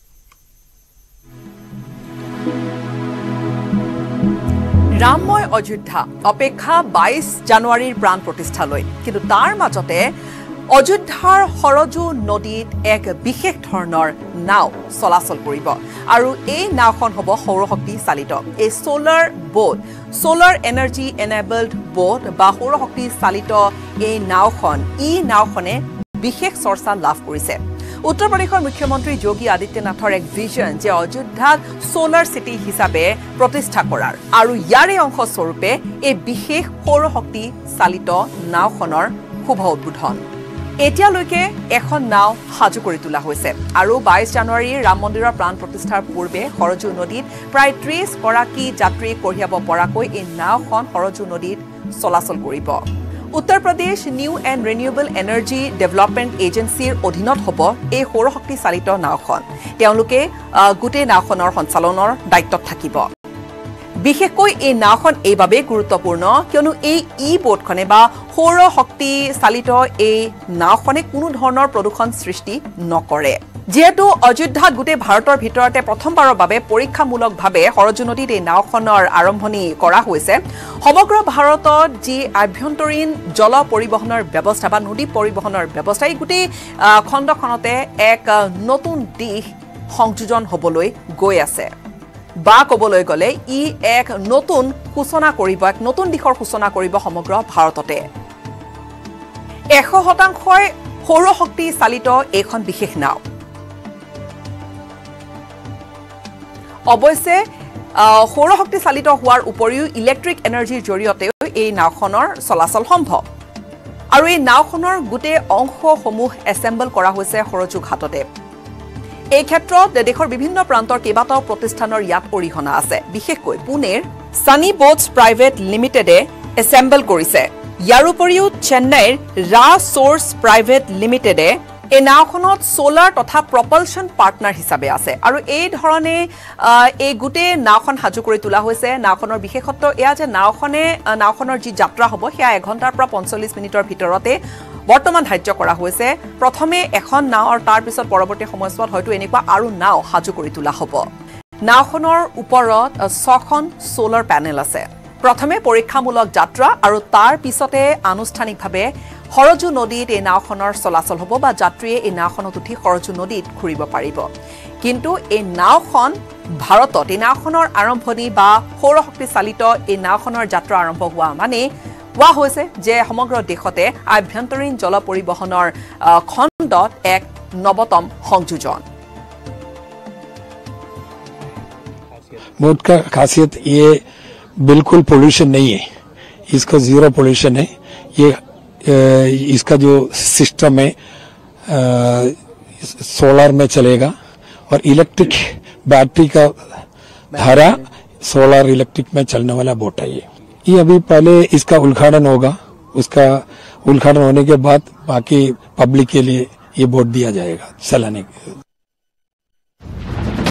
ৰামময় অযোধ্যা অপেক্ষা 22 জানুৱাৰীৰ প্ৰাণ প্ৰতিষ্ঠালৈ কিন্তু তাৰ মাজতে অযোধ্যাৰ সৰজু নদীত এক বিশেষ ধৰণৰ নাও চলাচল কৰিব আৰু এই নাওখন হ'ব সৌৰশক্তি চালিত এই solar boat solar energy enabled boat বা সৌৰশক্তি চালিত এই নাওখনে বিশেষ চৰ্চা লাভ কৰিছে উত্তৰ প্ৰদেশৰ মুখ্যমন্ত্ৰী যোগী আদিত্যনাথৰ এক ভিজন যে অযোধ্যাক সোলাৰ সিটি হিচাপে প্ৰতিষ্ঠা কৰাৰ আৰু ইয়াৰে অংশ স্বৰূপে এই বিশেষ সৌৰশক্তি চালিত নাওখনৰ শুভ উদ্বোধন এতিয়ালৈকে এখন নাও সাজু কৰি তোলা হৈছে আৰু 22 জানুৱাৰীৰ ৰাম মন্দিৰৰ প্ৰাণ প্ৰতিষ্ঠাৰ পূৰ্বে সৰজু নদীত প্ৰায় 30 গৰাকী যাত্ৰী কঢ়িয়াব পৰাকৈ এই নাওখন সৰজু নদীত চলাচল কৰিব Uttar Pradesh new and renewable energy development এজেন্সিৰ অধীনত হ'ব এই সৌৰশক্তি চালিত নাওখন তেওঁলোকে গোটেই নাওখনৰ সঞ্চালনৰ দায়িত্বত থাকিব বিশেষকৈ এই নাওখন এইভাবে গুৰুত্বপূৰ্ণ কিয়নো এই বোটখনে বা সৌৰশক্তি চালিত এই নাওখনে কোনো ধৰণৰ প্ৰদূষণ সৃষ্টি নকৰে যেহেতু অযোধ্যাত গোটেই ভাৰতৰ ভিতৰতে প্ৰথমবাৰৰ বাবে পৰীক্ষামূলকভাৱে সৰজু নদীত এই নাওখনৰ আৰম্ভণি কৰা হৈছে সমগ্ৰ ভাৰতত যি আভ্যন্তৰীণ জল পৰিবহনৰ ব্যৱস্থা বা নদী পৰিবহনৰ ব্যৱস্থা এই গোটেই খণ্ডখনতে এক নতুন দিশ সংযোজন হ'বলৈ গৈ আছে বা ক'বলৈ গ'লে ই এক নতুন সূচনা কৰিব এক নতুন দিশৰ সূচনা কৰিব সমগ্ৰ ভাৰততে 100% সৌৰশক্তি চালিত এইখন বিশেষ নাও অৱশ্যে সৌৰশক্তি চালিত হোৱাৰ উপৰিও ইলেক্ট্ৰিক এনাৰ্জিৰ জৰিয়তে এই নাওখনৰ চলাচল সম্ভৱ আৰু এই নাওখনৰ গোটেই অংশসমূহ এছেম্বল কৰা হৈছে সৰজু ঘাটতে এই ক্ষেত্ৰত দেশৰ বিভিন্ন প্ৰান্তৰ কেইবাটাও প্ৰতিষ্ঠানৰ ইয়াত অৰিহণা আছে বিশেষকৈ পুনেৰ সানি বোটছ প্ৰাইভেট লিমিটেডে এছেম্বল কৰিছে ইয়াৰ উপৰিও চেন্নাইৰ ৰা সোৰ্স প্ৰাইভেট লিমিটেডে এই নাওখনত সোলাৰ তথা প্ৰপালচন পাৰ্টনাৰ হিচাপে আছে আৰু এই ধৰণে এই গোটেই নাওখন সাজু কৰি তোলা হৈছে নাওখনৰ বিশেষত্ব এয়া যে নাওখনৰ যি যাত্ৰা হ'ব সেয়া 1 ঘণ্টাৰ পৰা 45 মিনিটৰ ভিতৰতে বৰ্তমান ধাৰ্য কৰা হৈছে প্ৰথমে এখন নাও আৰু তাৰ পিছত পৰৱৰ্তী সময়ছোৱাত হয়তো এনেকুৱা আৰু নাও সাজু কৰি তোলা হ'ব নাওখনৰ ওপৰত 6খন সোলাৰ পেনেল আছে প্ৰথমে পৰীক্ষামূলক যাত্ৰা আৰু তাৰ পিছতে আনুষ্ঠানিকভাৱে সৰজু নদীত এই নাওখনৰ চলাচল হ'ব বা যাত্ৰীয়ে এই নাওখনত উঠি সৰজু নদীত ঘূৰিব পাৰিব কিন্তু এই নাওখন ভাৰতত এই নাওখনৰ আৰম্ভণি বা সৌৰশক্তি চালিত এই নাওখনৰ যাত্ৰা আৰম্ভ হোৱা মানে কোৱা হৈছে যে সমগ্ৰ দেশতে আভ্যন্তৰীণ জল পৰিবহনৰ খণ্ডত এক নৱতম সংযোজন बोट का खासियत ये बिल्कुल पोल्यूशन नहीं है इसका जीरो पोल्यूशन है ये इसका जो सिस्टम है सोलर में चलेगा और इलेक्ट्रिक बैटरी का धारा सोलर इलेक्ट्रिक में चलने वाला बोट है ये अभी पहले इसका उद्घाटन होगा उसका उद्घाटन होने के बाद बाकी पब्लिक के लिए ये बोट दिया जाएगा चलाने